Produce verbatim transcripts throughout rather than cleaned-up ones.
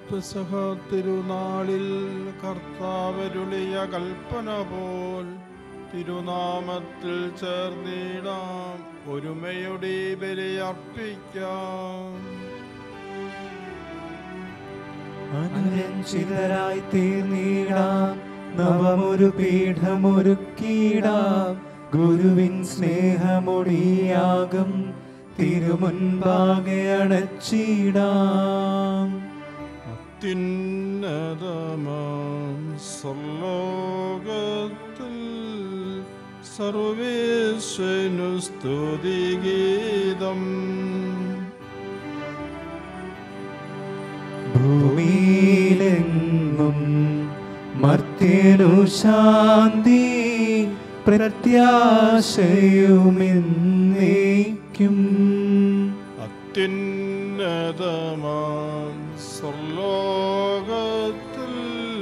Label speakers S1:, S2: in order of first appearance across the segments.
S1: പെസഹ തിരുനാളിൽ കർത്താവരുളിയ കൽപ്പന പോൽ തിരുനാമത്തിൽ ചേർന്നിടാം, ഒരുമയുടെ ബലിയർപ്പിക്കാം.
S2: അനുരഞ്ജിതരായി തീർന്നിടാം, നവമൊരു പീഠമൊരുക്കിടാം, ഗുരുവിൻ സ്നേഹമൊടിയാകും തിരുമുൻപാകെ അണച്ചിടാം.
S1: അത്യുന്നതമാം സർലോകത്തിൽ സർവേശ്വരനു സ്തുതിഗീതം.
S2: ഭൂമിയിലെങ്ങും മർത്യനു ശാന്തി, പ്രത്യാശയുമെന്നേക്കും.
S1: അത്യുന്നതമാം സർലോകത്തിൽ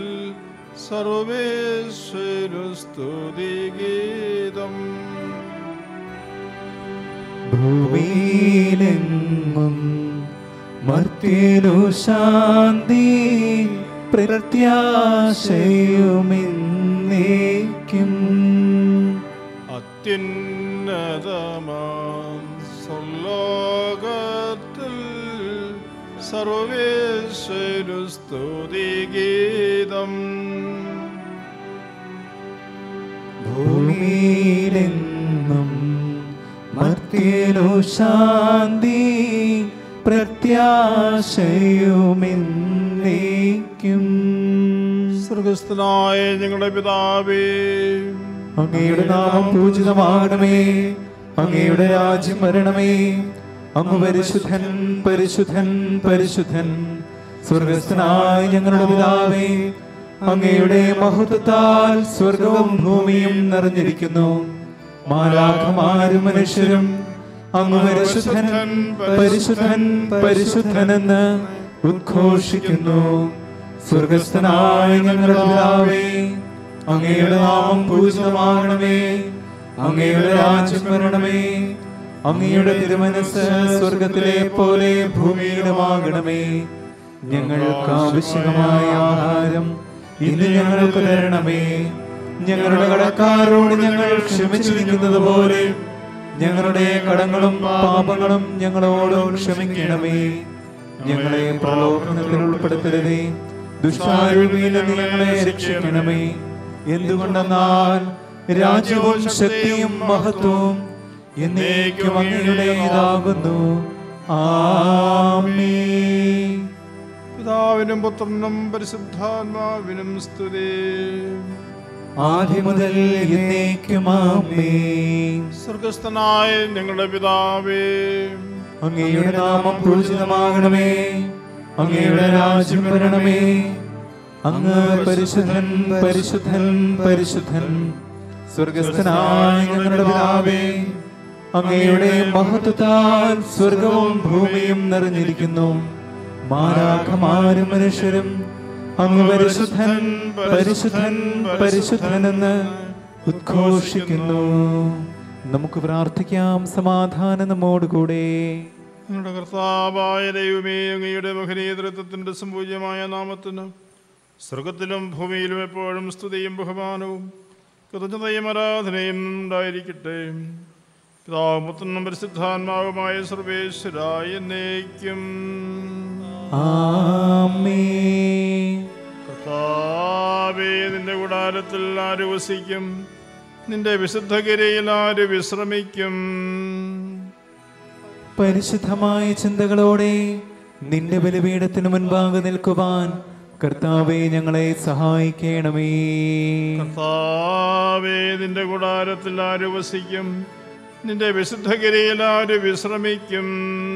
S1: സർവേശ്വരനു സ്തുതിഗീതം.
S2: ഭൂമിയിലെങ്ങും മർത്യനു ശാന്തി, പ്രത്യാശയുമെന്നേക്കും.
S1: അത്യുന്നതമാം സർലോകത്തിൽ സർവേശ്വരനു സ്തുതിഗീതം.
S2: ഭൂമിയിലെങ്ങും മർത്യനു ശാന്തി, പ്രത്യാശയുമെന്നേക്കും.
S1: സ്വർഗ്ഗസ്ഥനായ ഞങ്ങളുടെ പിതാവേ,
S2: അങ്ങയുടെ നാമം പൂജിതമാകണമേ, അങ്ങയുടെ രാജ്യം വരണമേ, അങ്ങ് പരിശുദ്ധൻ പരിശുദ്ധൻ പരിശുദ്ധൻ. സ്വർഗ്ഗസ്ഥനായ ഞങ്ങളുടെ പിതാവേ, അങ്ങയുടെ മഹത്വത്താൽ സ്വർഗവും ഭൂമിയും നിറഞ്ഞിരിക്കുന്നു. മാലാഖമാരും മനുഷ്യരും അങ്ങ് പരിശുദ്ധൻ പരിശുദ്ധൻ പരിശുദ്ധനെന്ന് ഉദ്ഘോഷിക്കുന്നു. സ്വർഗ്ഗസ്ഥനായ ഞങ്ങളുടെ പിതാവേ, അങ്ങയുടെ നാമം പൂജിതമാകണമേ, അങ്ങയുടെ രാജ്യം വരണമേ, അങ്ങയുടെ തിരുമനസ്സ് സ്വർഗത്തിലെ പോലെ ഭൂമിയിലുമാകണമേ. ഞങ്ങൾക്ക് ആവശ്യമായ ആഹാരം ഇന്ന് ഞങ്ങൾക്ക് തരണമേ. ഞങ്ങളുടെ കടക്കാരോട് ഞങ്ങൾ ക്ഷമിച്ചിരിക്കുന്നത് പോലെ ഞങ്ങളുടെ കടങ്ങളും പാപങ്ങളും ഞങ്ങളോടും ക്ഷമിക്കണമേ. ഞങ്ങളെ പ്രലോഭനത്തിൽ ഉൾപ്പെടുത്തരുതേ, ദുഷ്ടാരൂപിയിൽ നിന്ന് ഞങ്ങളെ രക്ഷിക്കണമേ. എന്തുകൊണ്ടെന്നാൽ രാജ്യവും ശക്തിയും മഹത്വവും എന്നേക്കും അങ്ങയുടേതാകുന്നു. ആമേൻ.
S1: പിതാവിനും പുത്രനും പരിശുദ്ധാത്മാവിനും സ്തുതി.
S2: ആദ്യം മുതൽ എന്നേക്കും ആമേൻ.
S1: സ്വർഗ്ഗസ്ഥനായ ഞങ്ങളുടെ പിതാവേ,
S2: അങ്ങയുടെ നാമം പൂജിതമാകണമേ, അങ്ങയുടെ രാജ്യം വരണമേ. അങ്ങ് പരിശുദ്ധൻ പരിശുദ്ധൻ പരിശുദ്ധൻ. സ്വർഗ്ഗസ്ഥനായ ഞങ്ങളുടെ പിതാവേ, അങ്ങയുടെ മഹത്വത്താൽ സ്വർഗവും ഭൂമിയും നിറഞ്ഞിരിക്കുന്നു. മാലാഖമാരും മനുഷ്യരും അങ്ങ് പരിശുദ്ധൻ പരിശുദ്ധൻ പരിശുദ്ധനെന്ന് ഉദ്ഘോഷിക്കുന്നു. നമുക്ക് പ്രാർത്ഥിക്കാം. സമാധാനം നമ്മോടുകൂടെ.
S1: ഞങ്ങളുടെ കർത്താവായ ദൈവമേ, അങ്ങയുടെ മഹനീയതൃത്വത്തിന്റെ സംപൂജ്യമായ നാമത്തിന് സ്വർഗത്തിലും ഭൂമിയിലും എപ്പോഴും സ്തുതിയും ബഹുമാനവും കൃതജ്ഞതയും ആരാധനയും ഉണ്ടായിരിക്കട്ടെ. പിതാവും പുത്രനും പരിശുദ്ധാത്മാവുമായ സർവേശ്വരായ എന്നേക്കും
S2: ആമേൻ.
S1: കർത്താവേ, നിന്റെ കൂടാരത്തിൽ ആര് വസിക്കും? നിന്റെ വിശുദ്ധഗിരിയിൽ ആര് വിശ്രമിക്കും?
S2: പരിശുദ്ധമായ ചിന്തകളോടെ നിന്റെ ബലിപീഠത്തിന് മുൻപാകെ നിൽക്കുവാൻ കർത്താവേ ഞങ്ങളെ സഹായിക്കണമേ.
S1: കർത്താവേ, നിന്റെ കൂടാരത്തിൽ ആര് വസിക്കും? നിന്റെ വിശുദ്ധഗിരിയിൽ ആര് വിശ്രമിക്കും?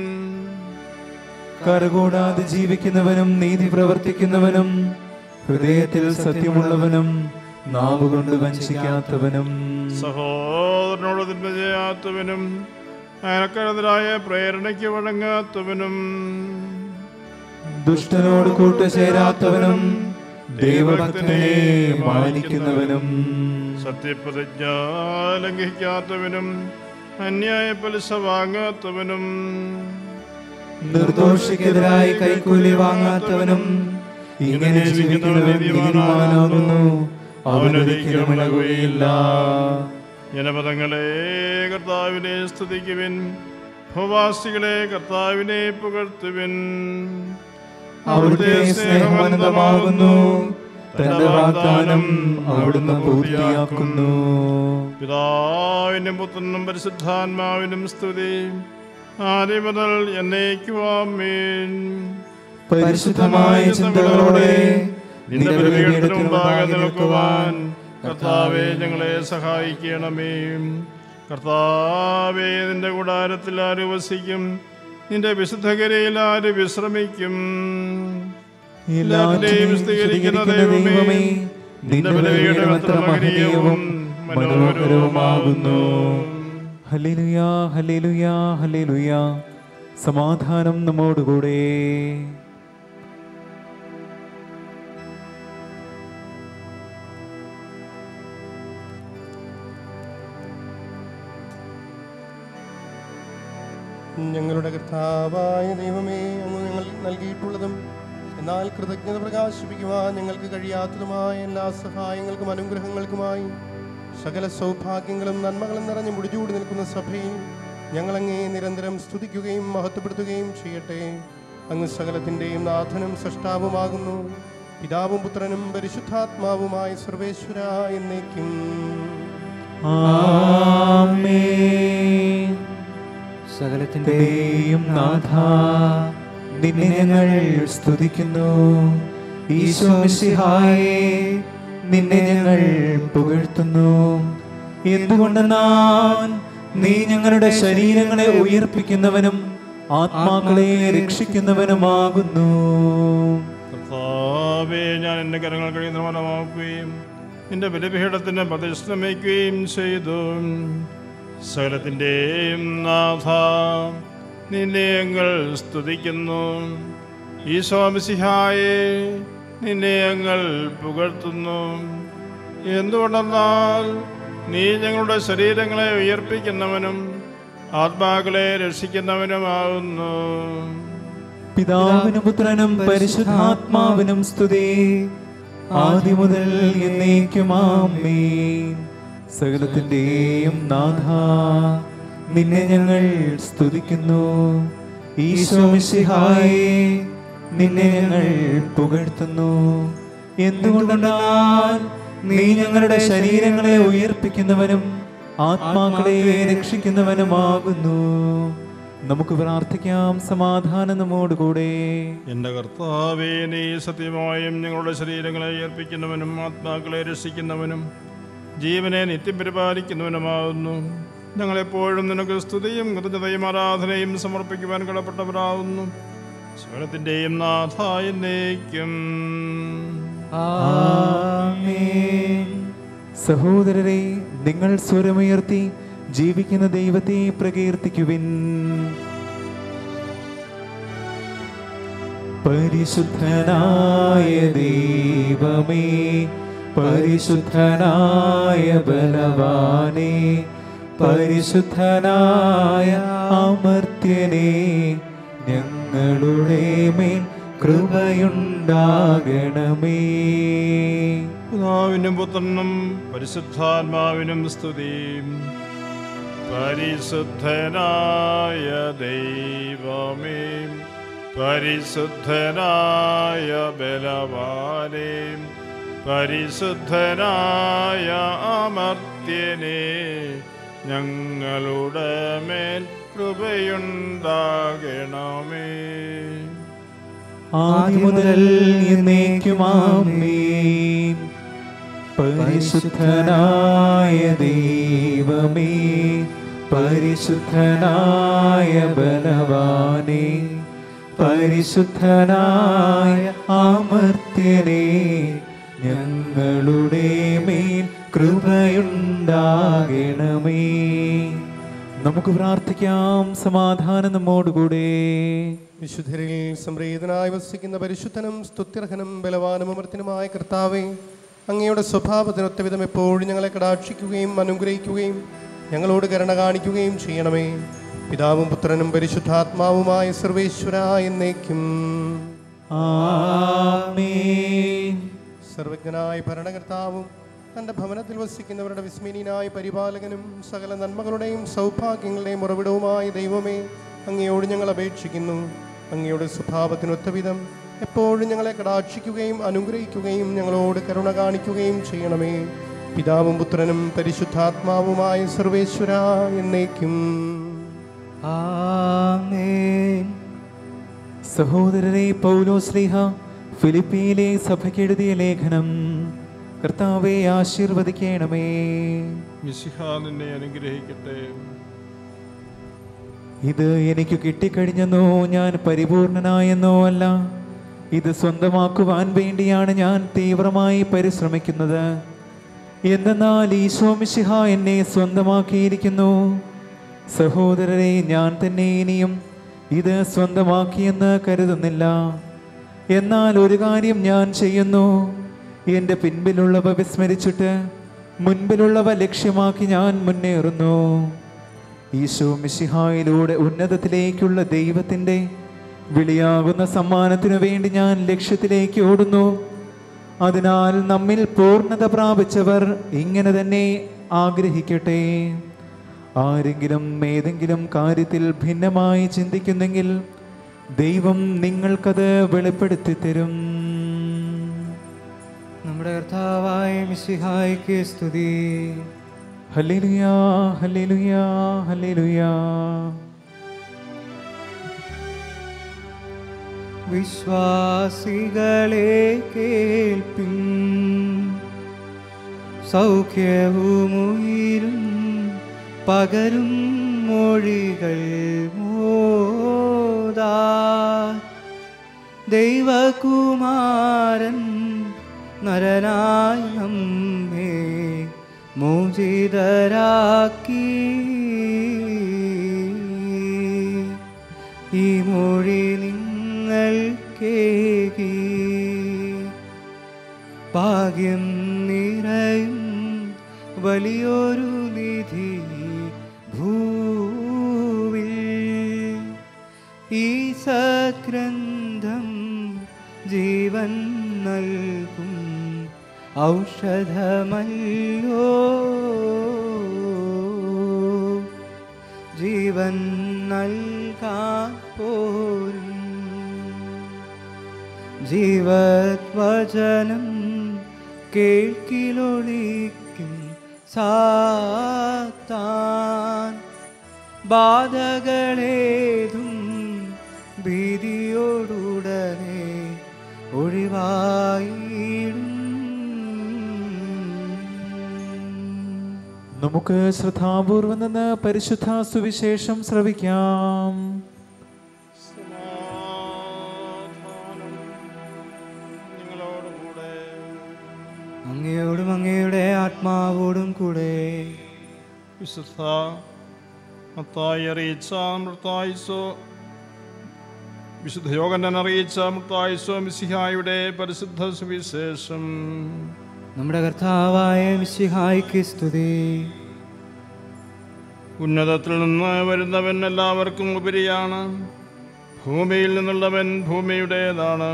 S2: കരകൂടാതെ ജീവിക്കുന്നവനും നീതി പ്രവർത്തിക്കുന്നവനും ഹൃദയത്തിൽ സത്യമുള്ളവനും നാവുകൊണ്ട് വഞ്ചിക്കാത്തവനും
S1: സഹോദരനോട് തിന്മ ചെയ്യാത്തവനും അയൽക്കാരെതിരായ പ്രേരണയ്ക്ക് വഴങ്ങാത്തവനും
S2: ദുഷ്ടനോട് കൂട്ടുചേരാത്തവനും ദൈവഭക്തനെ മാനിക്കുന്നവനും
S1: സത്യപ്രതിജ്ഞ ലംഘിക്കാത്തവനും അന്യായ പലിശ വാങ്ങാത്തവനും
S2: നിർദോഷിക്കെതിരായി കൈക്കൂലി വാങ്ങാത്തവനും ഇങ്ങനെ ജീവിക്കുന്നവൻ നീതിമാനാകുന്നു, അവനൊരിക്കലും ഇളകുകയില്ല.
S1: ജനപദങ്ങളെ കർത്താവിനെ സ്തുതിക്കുവിൻ, ഭൂവാസികളെ കർത്താവിനെ പുകഴ്ത്തുവിൻ.
S2: അവിടുത്തെ സ്നേഹം അനന്തമാകുന്നു, തന്റെ വാഗ്ദാനം അവിടുന്ന് പൂർത്തിയാക്കുന്നു.
S1: പിതാവിനും പുത്രനും പരിശുദ്ധാത്മാവിനും സ്തുതി, ആദ്യം മുതൽ എന്നേക്കും ആമേൻ.
S2: പരിശുദ്ധമായ ചിന്തകളോടെ
S1: നിന്റെ ബലിപീഠത്തിന് മുമ്പാകെ നിൽക്കുവാൻ കർത്താവേ ഞങ്ങളെ സഹായിക്കണമേ. കർത്താവേ, നിന്റെ കൂടാരത്തിൽ ആര് വസിക്കും? നിന്റെ വിശുദ്ധഗിരിയിൽ ആര് വിശ്രമിക്കും? എല്ലാവരെയും വിസ്തീകരിക്കുന്ന ദൈവമേ, നിന്റെ ബലിപീഠം എത്ര മഹനീയവും മനോഹരവുമാകുന്നു.
S2: ഹല്ലേലൂയാ, ഹല്ലേലൂയാ, ഹല്ലേലൂയാ. സമാധാനം നമ്മോടുകൂടെ.
S3: ഞങ്ങളുടെ കർത്താവായ ദൈവമേ, അങ്ങ് ഞങ്ങൾ നൽകിയിട്ടുള്ളതും എന്നാൽ കൃതജ്ഞത പ്രകാശിപ്പിക്കുവാൻ ഞങ്ങൾക്ക് കഴിയാത്തതുമായ എല്ലാ സഹായങ്ങൾക്കും അനുഗ്രഹങ്ങൾക്കുമായി സകല സൗഭാഗ്യങ്ങളും നന്മകളും നിറഞ്ഞ് മുടിചൂടി നിൽക്കുന്ന സഭയിൽ ഞങ്ങളങ്ങേ നിരന്തരം സ്തുതിക്കുകയും മഹത്വപ്പെടുത്തുകയും ചെയ്യട്ടെ. അങ്ങ് സകലത്തിൻ്റെയും നാഥനും സൃഷ്ടാവുമാകുന്നു. പിതാവും പുത്രനും പരിശുദ്ധാത്മാവുമായ സർവേശ്വര എന്നേക്കും
S2: ആമേൻ. സകലത്തിന്റെയും നാഥ, നിന്നെ ഞങ്ങൾ സ്തുതിക്കുന്നു. ഈശോ മിശിഹായേ, നിന്നെ ഞങ്ങൾ പുകഴ്ത്തുന്നു. എന്തുകൊണ്ടെന്നാൽ നീ ഞങ്ങളുടെ ശരീരങ്ങളെ ഉയർപ്പിക്കുന്നവനും ആത്മാക്കളെ രക്ഷിക്കുന്നവനുമാകുന്നു.
S1: കർത്താവേ, ഞാൻ എൻ്റെ കരങ്ങൾ കഴിയുന്ന മനമാക്കുകയും നിന്റെ ബലിപീഠത്തിന് പ്രതിഷ്ഠമിക്കുകയും ചെയ്തു. സകലത്തിൻ്റെയും നാഥ, നിന്നെ ഞങ്ങൾ സ്തുതിക്കുന്നു. ഈശോ മിശിഹായേ, നിന്നെ ഞങ്ങൾ പുകഴ്ത്തുന്നു. എന്തുകൊണ്ടെന്നാൽ നീ ഞങ്ങളുടെ ശരീരങ്ങളെ ഉയർപ്പിക്കുന്നവനും ആത്മാക്കളെ രക്ഷിക്കുന്നവനുമാകുന്നു.
S2: പിതാവിനും പുത്രനും പരിശുദ്ധാത്മാവിനും സ്തുതി, ആദ്യം മുതൽ എന്നേക്കും ആമേൻ. സകലത്തിന്റെയും നാഥ, നിന്നെ ഞങ്ങൾ സ്തുതിക്കുന്നു. ഈശോ മിശിഹായേ, നിന്നെ ഞങ്ങൾ പുകഴ്ത്തുന്നു. എന്തുകൊണ്ടെന്നാൽ നീ ഞങ്ങളുടെ ശരീരങ്ങളെ ഉയർപ്പിക്കുന്നവനും ആത്മാക്കളെ രക്ഷിക്കുന്നവനുമാകുന്നു. നമുക്ക് പ്രാർത്ഥിക്കാം. സമാധാനം നമ്മോടുകൂടെ.
S1: എൻ്റെ കർത്താവേ, നീ സത്യമായും ഞങ്ങളുടെ ശരീരങ്ങളെ ഉയർപ്പിക്കുന്നവനും ആത്മാക്കളെ രക്ഷിക്കുന്നവനും ജീവനെ നിത്യം പരിപാലിക്കുന്നവനുമാകുന്നു. ഞങ്ങളെപ്പോഴും നിനക്ക് സ്തുതിയും കൃതജ്ഞതയും ആരാധനയും സമർപ്പിക്കുവാൻ കടപ്പെട്ടവരാകുന്നു. സകലത്തിൻ്റെയും നാഥ എന്നേക്കും
S2: ആമേൻ. സഹോദരരെ, നിങ്ങൾ സ്വരമുയർത്തി ജീവിക്കുന്ന ദൈവത്തെ പ്രകീർത്തിക്കുവിൻ. പരിശുദ്ധനായ ദൈവമേ, പരിശുദ്ധനായ ബലവാനേ, പരിശുദ്ധനായ അമർത്യനേ, ഞങ്ങളുടെ മേൽ കൃപയുണ്ടാകണമേ.
S1: പിതാവിനും പുത്രനും പരിശുദ്ധാത്മാവിനും സ്തുതി. പരിശുദ്ധനായ ദൈവമേ, പരിശുദ്ധനായ ബലവാനേ, പരിശുദ്ധനായ അമർത്യനേ, ഞങ്ങളുടെ മേൽ കൃപയുണ്ടാകണമേ.
S2: ആദ്യം മുതൽ എന്നേക്കും ആമേൻ. പരിശുദ്ധനായ ദൈവമേ, പരിശുദ്ധനായ ബലവാനേ, പരിശുദ്ധനായ അമർത്യനേ, ഞങ്ങളുടെ മേൽ കൃപയുണ്ടാകണമേ. നമുക്ക് പ്രാർത്ഥിക്കാം. സമാധാനം നമ്മോടുകൂടെ.
S3: വിശുദ്ധരിൽ സംപ്രീതനായി വസിക്കുന്ന പരിശുദ്ധനും സ്തുത്യർഹനും ബലവാനും അമർത്യനുമായ കർത്താവേ, അങ്ങയുടെ സ്വഭാവത്തിനൊത്ത വിധം എപ്പോഴും ഞങ്ങളെ കടാക്ഷിക്കുകയും അനുഗ്രഹിക്കുകയും ഞങ്ങളോട് കരുണ കാണിക്കുകയും ചെയ്യണമേ. പിതാവും പുത്രനും പരിശുദ്ധാത്മാവുമായ സർവേശ്വര എന്നേക്കും
S2: ആമേൻ.
S3: സർവജ്ഞനായ ഭരണകർത്താവും തൻ്റെ ഭവനത്തിൽ വസിക്കുന്നവരുടെ വിസ്മരണീയനായ പരിപാലകനും സകല നന്മകളുടെയും സൗഭാഗ്യങ്ങളുടെയും ഉറവിടവുമായ ദൈവമേ, അങ്ങയോട് ഞങ്ങൾ അപേക്ഷിക്കുന്നു. അങ്ങയുടെ സ്വഭാവത്തിനൊത്തവിധം എപ്പോഴും ഞങ്ങളെ കടാക്ഷിക്കുകയും അനുഗ്രഹിക്കുകയും ഞങ്ങളോട് കരുണ കാണിക്കുകയും ചെയ്യണമേ. പിതാവും പുത്രനും പരിശുദ്ധാത്മാവുമായ സർവേശ്വര എന്നേക്കും
S2: ആമേൻ. സഹോദരരെ, പൗലോസ് ശ്ലീഹ ഫിലിപ്പിയിലെ സഭയ്ക്ക് എഴുതിയ ലേഖനം. കർത്താവെ ആശീർവദിക്കണമേ.
S1: മിശിഹാ നിന്നെ അനുഗ്രഹിക്കട്ടെ.
S2: ഇത് എനിക്ക് കിട്ടിക്കഴിഞ്ഞെന്നോ ഞാൻ പരിപൂർണനായെന്നോ അല്ല, ഇത് സ്വന്തമാക്കുവാൻ വേണ്ടിയാണ് ഞാൻ തീവ്രമായി പരിശ്രമിക്കുന്നത്. എന്തെന്നാൽ ഈശോ മിശിഹ എന്നെ സ്വന്തമാക്കിയിരിക്കുന്നു. സഹോദരരെ, ഞാൻ തന്നെ ഇനിയും ഇത് സ്വന്തമാക്കിയെന്ന് കരുതുന്നില്ല. എന്നാൽ ഒരു കാര്യം ഞാൻ ചെയ്യുന്നു, എൻ്റെ പിൻപിലുള്ളവ വിസ്മരിച്ചിട്ട് മുൻപിലുള്ളവ ലക്ഷ്യമാക്കി ഞാൻ മുന്നേറുന്നു. ഈശോ മിശിഹായിലൂടെ ഉന്നതത്തിലേക്കുള്ള ദൈവത്തിൻ്റെ വിളിയാകുന്ന സമ്മാനത്തിനു വേണ്ടി ഞാൻ ലക്ഷ്യത്തിലേക്ക് ഓടുന്നു. അതിനാൽ നമ്മിൽ പൂർണ്ണത പ്രാപിച്ചവർ ഇങ്ങനെ തന്നെ ആഗ്രഹിക്കട്ടെ. ആരെങ്കിലും ഏതെങ്കിലും കാര്യത്തിൽ ഭിന്നമായി ചിന്തിക്കുന്നെങ്കിൽ ദൈവം നിങ്ങൾക്കത് വെളിപ്പെടുത്തി തരും.
S4: നമ്മുടെ കർത്താവായ മിശിഹായ്ക്ക് സ്തുതി.
S2: ഹല്ലേലൂയാ, ഹല്ലേലൂയാ, ഹല്ലേലൂയാ.
S4: വിശ്വാസികളെ കേൾപ്പിൻ, സൗഖ്യവുമുയിരും പകരും മൊഴികൾ മോദാ. ദൈവകുമാരൻ നരനായി നമ്മെ മോചിതരാക്കി. ഈ മൊഴി നിങ്ങൾ കേകി. ഭാഗ്യം നിറയും വലിയൊരു നിധി ഭൂവിൽ. ഈ സഗ്രന്ഥം ജീവൻ നൽകും ഔഷധമല്ലോ. ജീവൻ നൽകാൻ പോരും ജീവവചനം കേൾക്കിലൊളിക്കും സാത്താൻ. ബാധകളേതും ഭീതിയോടുടനെ ഒഴിവായിടും.
S2: നമുക്ക് ശ്രദ്ധാപൂർവം നിന്ന് പരിശുദ്ധ സുവിശേഷം ശ്രവിക്കാം.
S1: സമാധാനം നിങ്ങളോടുകൂടെ.
S4: അങ്ങയോടും അങ്ങയുടെ ആത്മാവോടും കൂടെ.
S1: വിശുദ്ധ മത്തായി അറിയിച്ച മർത്തായിസോ വിശുദ്ധ യോഹന്നാൻ അറിയിച്ച മർത്തായിസോ മിശിഹായുടെ പരിശുദ്ധ സുവിശേഷം.
S4: നമ്മുടെ കർത്താവായ മിശിഹായ്ക്ക് സ്തുതി.
S1: ഉന്നതത്തിൽ നിന്ന് വരുന്നവൻ എല്ലാവർക്കും ഉപരിയാണ്. ഭൂമിയിൽ നിന്നുള്ളവൻ ഭൂമിയുടേതാണ്.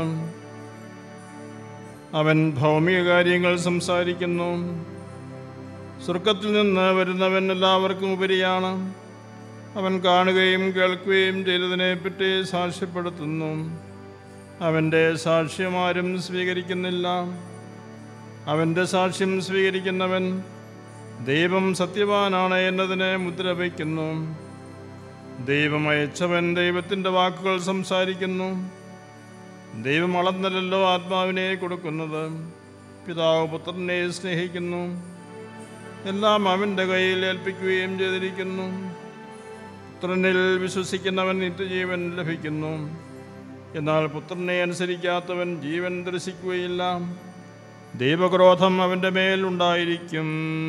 S1: അവൻ ഭൗമിക കാര്യങ്ങൾ സംസാരിക്കുന്നു. സ്വർഗത്തിൽ നിന്ന് വരുന്നവൻ എല്ലാവർക്കും ഉപരിയാണ്. അവൻ കാണുകയും കേൾക്കുകയും ചെയ്തതിനെപ്പറ്റി സാക്ഷ്യപ്പെടുത്തുന്നു. അവൻ്റെ സാക്ഷ്യം ആരും സ്വീകരിക്കുന്നില്ല. അവൻ്റെ സാക്ഷ്യം സ്വീകരിക്കുന്നവൻ ദൈവം സത്യവാനാണ് എന്നതിനെ മുദ്ര വയ്ക്കുന്നു. ദൈവം അയച്ചവൻ ദൈവത്തിൻ്റെ വാക്കുകൾ സംസാരിക്കുന്നു. ദൈവം അളന്നല്ലോ ആത്മാവിനെ കൊടുക്കുന്നത്. പിതാവ് പുത്രനെ സ്നേഹിക്കുന്നു. എല്ലാം അവൻ്റെ കയ്യിൽ ഏൽപ്പിക്കുകയും ചെയ്തിരിക്കുന്നു. പുത്രനിൽ വിശ്വസിക്കുന്നവൻ നിത്യജീവൻ ലഭിക്കുന്നു. എന്നാൽ പുത്രനെ അനുസരിക്കാത്തവൻ ജീവൻ ദർശിക്കുകയില്ല. ദൈവക്രോധം അവൻ്റെ മേൽ ഉണ്ടായിരിക്കും.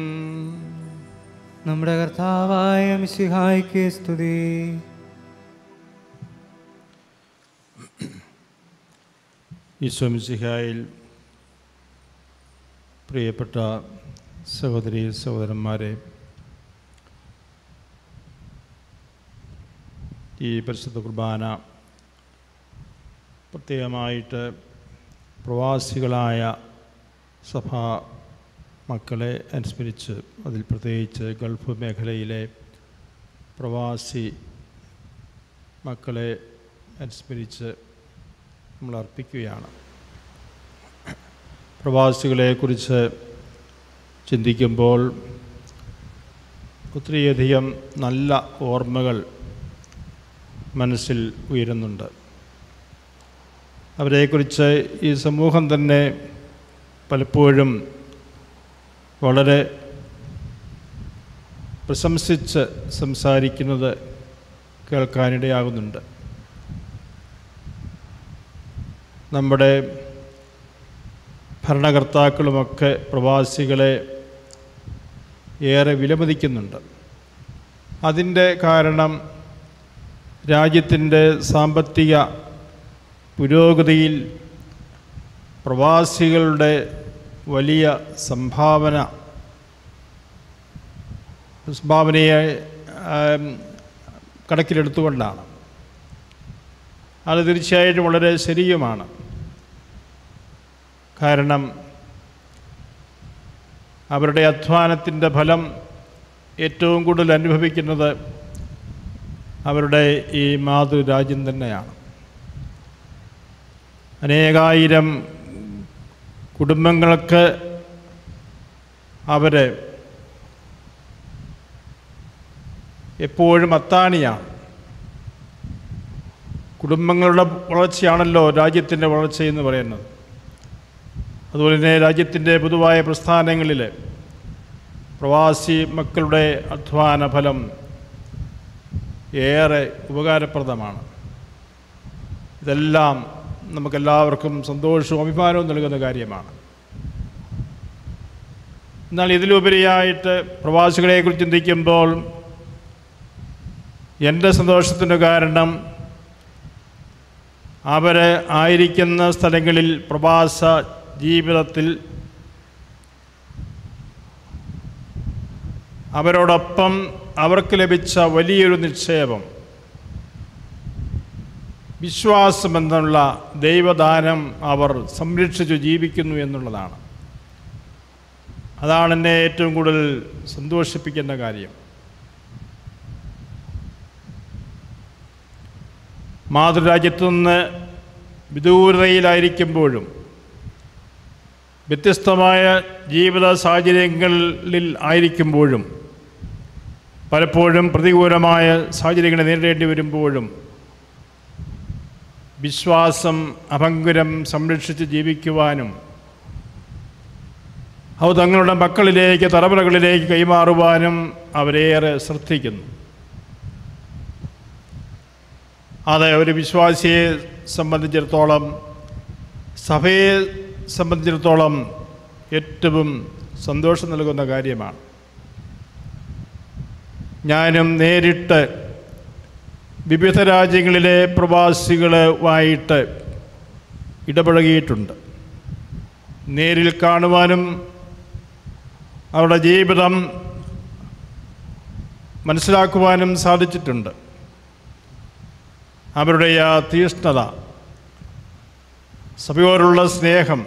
S4: നമ്മുടെ കർത്താവായ മിശിഹായ്ക്ക് സ്തുതി.
S1: ഈശോ മിശിഹായിൽ പ്രിയപ്പെട്ട സഹോദരി സഹോദരന്മാരെ, ഈ പരിശുദ്ധ കുർബാന പ്രത്യേകമായിട്ട് പ്രവാസികളായ സഭാ മക്കളെ അനുസ്മരിച്ച്, അതിൽ പ്രത്യേകിച്ച് ഗൾഫ് മേഖലയിലെ പ്രവാസി മക്കളെ അനുസ്മരിച്ച് നമ്മൾ അർപ്പിക്കുകയാണ്. പ്രവാസികളെക്കുറിച്ച് ചിന്തിക്കുമ്പോൾ ഒത്തിരിയധികം നല്ല ഓർമ്മകൾ മനസ്സിൽ ഉയരുന്നുണ്ട്. അവരെക്കുറിച്ച് ഈ സമൂഹം തന്നെ പലപ്പോഴും വളരെ പ്രശംസിച്ച് സംസാരിക്കുന്നത് കേൾക്കാനിടയാകുന്നുണ്ട്. നമ്മുടെ ഭരണകർത്താക്കളുമൊക്കെ പ്രവാസികളെ ഏറെ വിലമതിക്കുന്നുണ്ട്. അതിൻ്റെ കാരണം രാജ്യത്തിൻ്റെ സാമ്പത്തിക പുരോഗതിയിൽ പ്രവാസികളുടെ വലിയ സംഭാവന സംഭാവനയെ കണക്കിലെടുത്തുകൊണ്ടാണ്. അത് തീർച്ചയായിട്ടും വളരെ ശരിയുമാണ്. കാരണം അവരുടെ അധ്വാനത്തിൻ്റെ ഫലം ഏറ്റവും കൂടുതൽ അനുഭവിക്കുന്നത് അവരുടെ ഈ മാതൃരാജ്യം തന്നെയാണ്. അനേകായിരം കുടുംബങ്ങൾക്ക് അവർ എപ്പോഴും അത്താണിയാണ്. കുടുംബങ്ങളുടെ വളർച്ചയാണല്ലോ രാജ്യത്തിൻ്റെ വളർച്ചയെന്ന് പറയുന്നത്. അതുപോലെ തന്നെ രാജ്യത്തിൻ്റെ പൊതുവായ പ്രസ്ഥാനങ്ങളിൽ പ്രവാസി മക്കളുടെ അധ്വാന ഫലം ഏറെ ഉപകാരപ്രദമാണ്. ഇതെല്ലാം നമുക്കെല്ലാവർക്കും സന്തോഷവും അഭിമാനവും നൽകുന്ന കാര്യമാണ്. എന്നാൽ ഇതിലുപരിയായിട്ട് പ്രവാസികളെക്കുറിച്ച് ചിന്തിക്കുമ്പോൾ എൻ്റെ സന്തോഷത്തിൻ്റെ കാരണം അവർ ആയിരിക്കുന്ന സ്ഥലങ്ങളിൽ പ്രവാസ ജീവിതത്തിൽ അവരോടൊപ്പം അവർക്ക് ലഭിച്ച വലിയൊരു നിക്ഷേപം, വിശ്വാസമെന്നുള്ള ദൈവദാനം അവർ സംരക്ഷിച്ചു ജീവിക്കുന്നു എന്നുള്ളതാണ്. അതാണ് എന്നെ ഏറ്റവും കൂടുതൽ സന്തോഷിപ്പിക്കുന്ന കാര്യം. മാതൃരാജ്യത്തു നിന്ന് വിദൂരതയിലായിരിക്കുമ്പോഴും വ്യത്യസ്തമായ ജീവിത സാഹചര്യങ്ങളിൽ ആയിരിക്കുമ്പോഴും പലപ്പോഴും പ്രതികൂലമായ സാഹചര്യങ്ങളെ നേരിടേണ്ടി വരുമ്പോഴും വിശ്വാസം അഭംഗുരം സംരക്ഷിച്ച് ജീവിക്കുവാനും അത് തങ്ങളുടെ മക്കളിലേക്ക് തലമുറകളിലേക്ക് കൈമാറുവാനും അവരേറെ ശ്രദ്ധിക്കുന്നു. അത് ഒരു വിശ്വാസിയെ സംബന്ധിച്ചിടത്തോളം, സഭയെ സംബന്ധിച്ചിടത്തോളം ഏറ്റവും സന്തോഷം നൽകുന്ന കാര്യമാണ്. ഞാനും നേരിട്ട് വിവിധ രാജ്യങ്ങളിലെ പ്രവാസികളുമായിട്ട് ഇടപഴകിയിട്ടുണ്ട്. നേരിൽ കാണുവാനും അവരുടെ ജീവിതം മനസ്സിലാക്കുവാനും സാധിച്ചിട്ടുണ്ട്. അവരുടെ ആ തീഷ്ണത, സഭയോടുള്ള സ്നേഹം,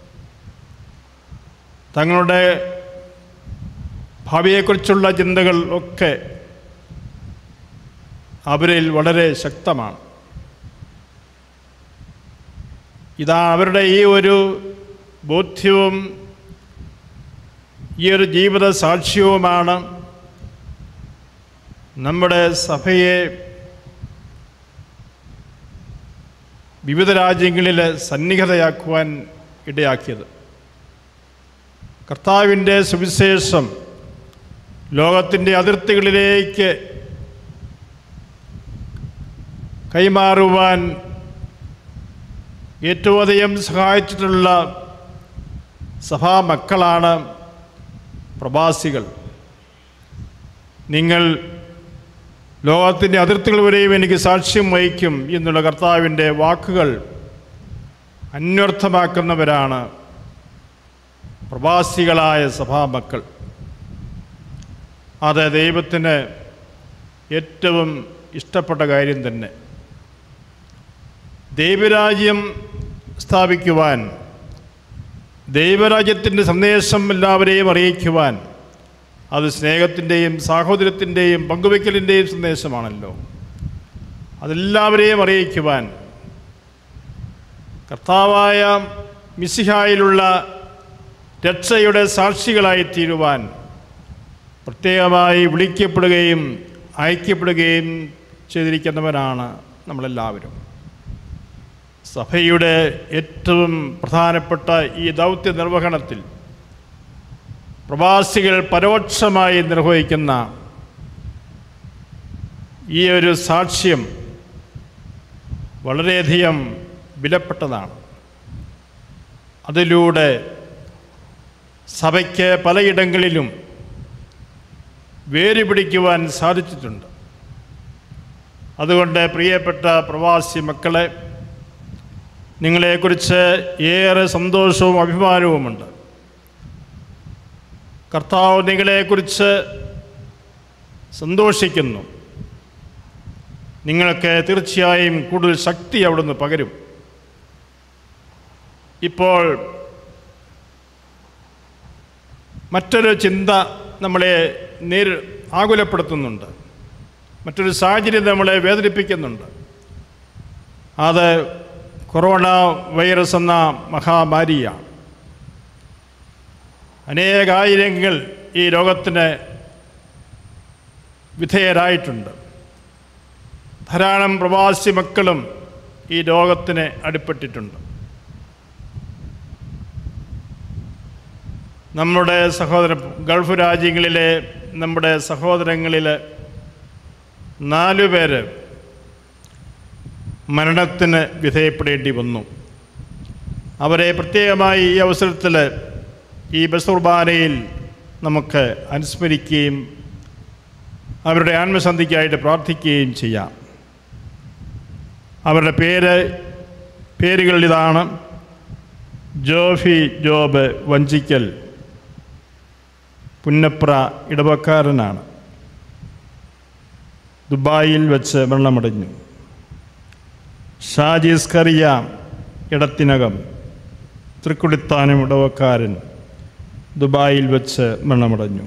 S1: തങ്ങളുടെ ഭാവിയെക്കുറിച്ചുള്ള ചിന്തകൾ ഒക്കെ അവരിൽ വളരെ ശക്തമാണ്. ഇതാ അവരുടെ ഈ ഒരു ബോധ്യവും ഈ ഒരു ജീവിത സാക്ഷ്യവുമാണ് നമ്മുടെ സഭയെ വിവിധ രാജ്യങ്ങളിൽ സന്നിഹിതയാക്കുവാൻ ഇടയാക്കിയത്. കർത്താവിൻ്റെ സുവിശേഷം ലോകത്തിൻ്റെ അതിർത്തികളിലേക്ക് കൈമാറുവാൻ ഏറ്റവും അധികം സഹായിച്ചിട്ടുള്ള സഭാമക്കളാണ് പ്രവാസികൾ. നിങ്ങൾ ലോകത്തിൻ്റെ അതിർത്തികൾ വരെയും എനിക്ക് സാക്ഷ്യം വഹിക്കും എന്നുള്ള കർത്താവിൻ്റെ വാക്കുകൾ അന്വർത്ഥമാക്കുന്നവരാണ് പ്രവാസികളായ സഭാമക്കൾ. അത് ദൈവത്തിന് ഏറ്റവും ഇഷ്ടപ്പെട്ട കാര്യം തന്നെ. ദൈവരാജ്യം സ്ഥാപിക്കുവാൻ, ദൈവരാജ്യത്തിൻ്റെ സന്ദേശം എല്ലാവരെയും അറിയിക്കുവാൻ, അത് സ്നേഹത്തിൻ്റെയും സാഹോദര്യത്തിൻ്റെയും പങ്കുവയ്ക്കലിൻ്റെയും സന്ദേശമാണല്ലോ. അതെല്ലാവരെയും അറിയിക്കുവാൻ, കർത്താവായ മിശിഹായിലുള്ള രക്ഷയുടെ സാക്ഷികളായി തീരുവാൻ പ്രത്യേകമായി വിളിക്കപ്പെടുകയും അയക്കപ്പെടുകയും ചെയ്തിരിക്കുന്നവരാണ് നമ്മളെല്ലാവരും. സഭയുടെ ഏറ്റവും പ്രധാനപ്പെട്ട ഈ ദൗത്യ നിർവഹണത്തിൽ പ്രവാസികൾ പരോക്ഷമായി നിർവഹിക്കുന്ന ഈ ഒരു സാക്ഷ്യം വളരെയധികം വിലപ്പെട്ടതാണ്. അതിലൂടെ സഭയ്ക്ക് പലയിടങ്ങളിലും വേര് പിടിക്കുവാൻ സാധിച്ചിട്ടുണ്ട്. അതുകൊണ്ട് പ്രിയപ്പെട്ട പ്രവാസി മക്കളെ, നിങ്ങളെക്കുറിച്ച് ഏറെ സന്തോഷവും അഭിമാനവുമുണ്ട്. കർത്താവ് നിങ്ങളെക്കുറിച്ച് സന്തോഷിക്കുന്നു. നിങ്ങൾക്ക് തീർച്ചയായും കൂടുതൽ ശക്തി അവിടുന്ന് പകരും. ഇപ്പോൾ മറ്റൊരു ചിന്ത നമ്മളെ നേരി ആകുലപ്പെടുത്തുന്നുണ്ട്. മറ്റൊരു സാഹചര്യം നമ്മളെ വേദനിപ്പിക്കുന്നുണ്ട്. അത് കൊറോണ വൈറസ് എന്ന മഹാമാരിയാണ്. അനേകായിരങ്ങൾ ഈ രോഗത്തിന് വിധേയരായിട്ടുണ്ട്. ധാരാളം പ്രവാസി മക്കളും ഈ രോഗത്തിന് അടിപ്പെട്ടിട്ടുണ്ട്. നമ്മുടെ സഹോദര ഗൾഫ് രാജ്യങ്ങളിലെ നമ്മുടെ സഹോദരങ്ങളിൽ നാലു പേര് മരണത്തിന് വിധേയപ്പെടേണ്ടി വന്നു. അവരെ പ്രത്യേകമായി ഈ അവസരത്തിൽ ഈ ബസുർബാനയിൽ നമുക്ക് അനുസ്മരിക്കുകയും അവരുടെ ആത്മശാന്തിക്കായിട്ട് പ്രാർത്ഥിക്കുകയും ചെയ്യാം. അവരുടെ പേര് പേരുകൾ ഇതാണ്: ജോഫി ജോബ് വഞ്ചിക്കൽ, പുന്നപ്ര ഇടവക്കാരനാണ്, ദുബായിൽ വെച്ച് മരണമടഞ്ഞു. ഷാജി സ്കറിയ ഇടത്തിനകം, തൃക്കുടിത്താനം ഇടവക്കാരൻ, ദുബായിൽ വെച്ച് മരണമടഞ്ഞു.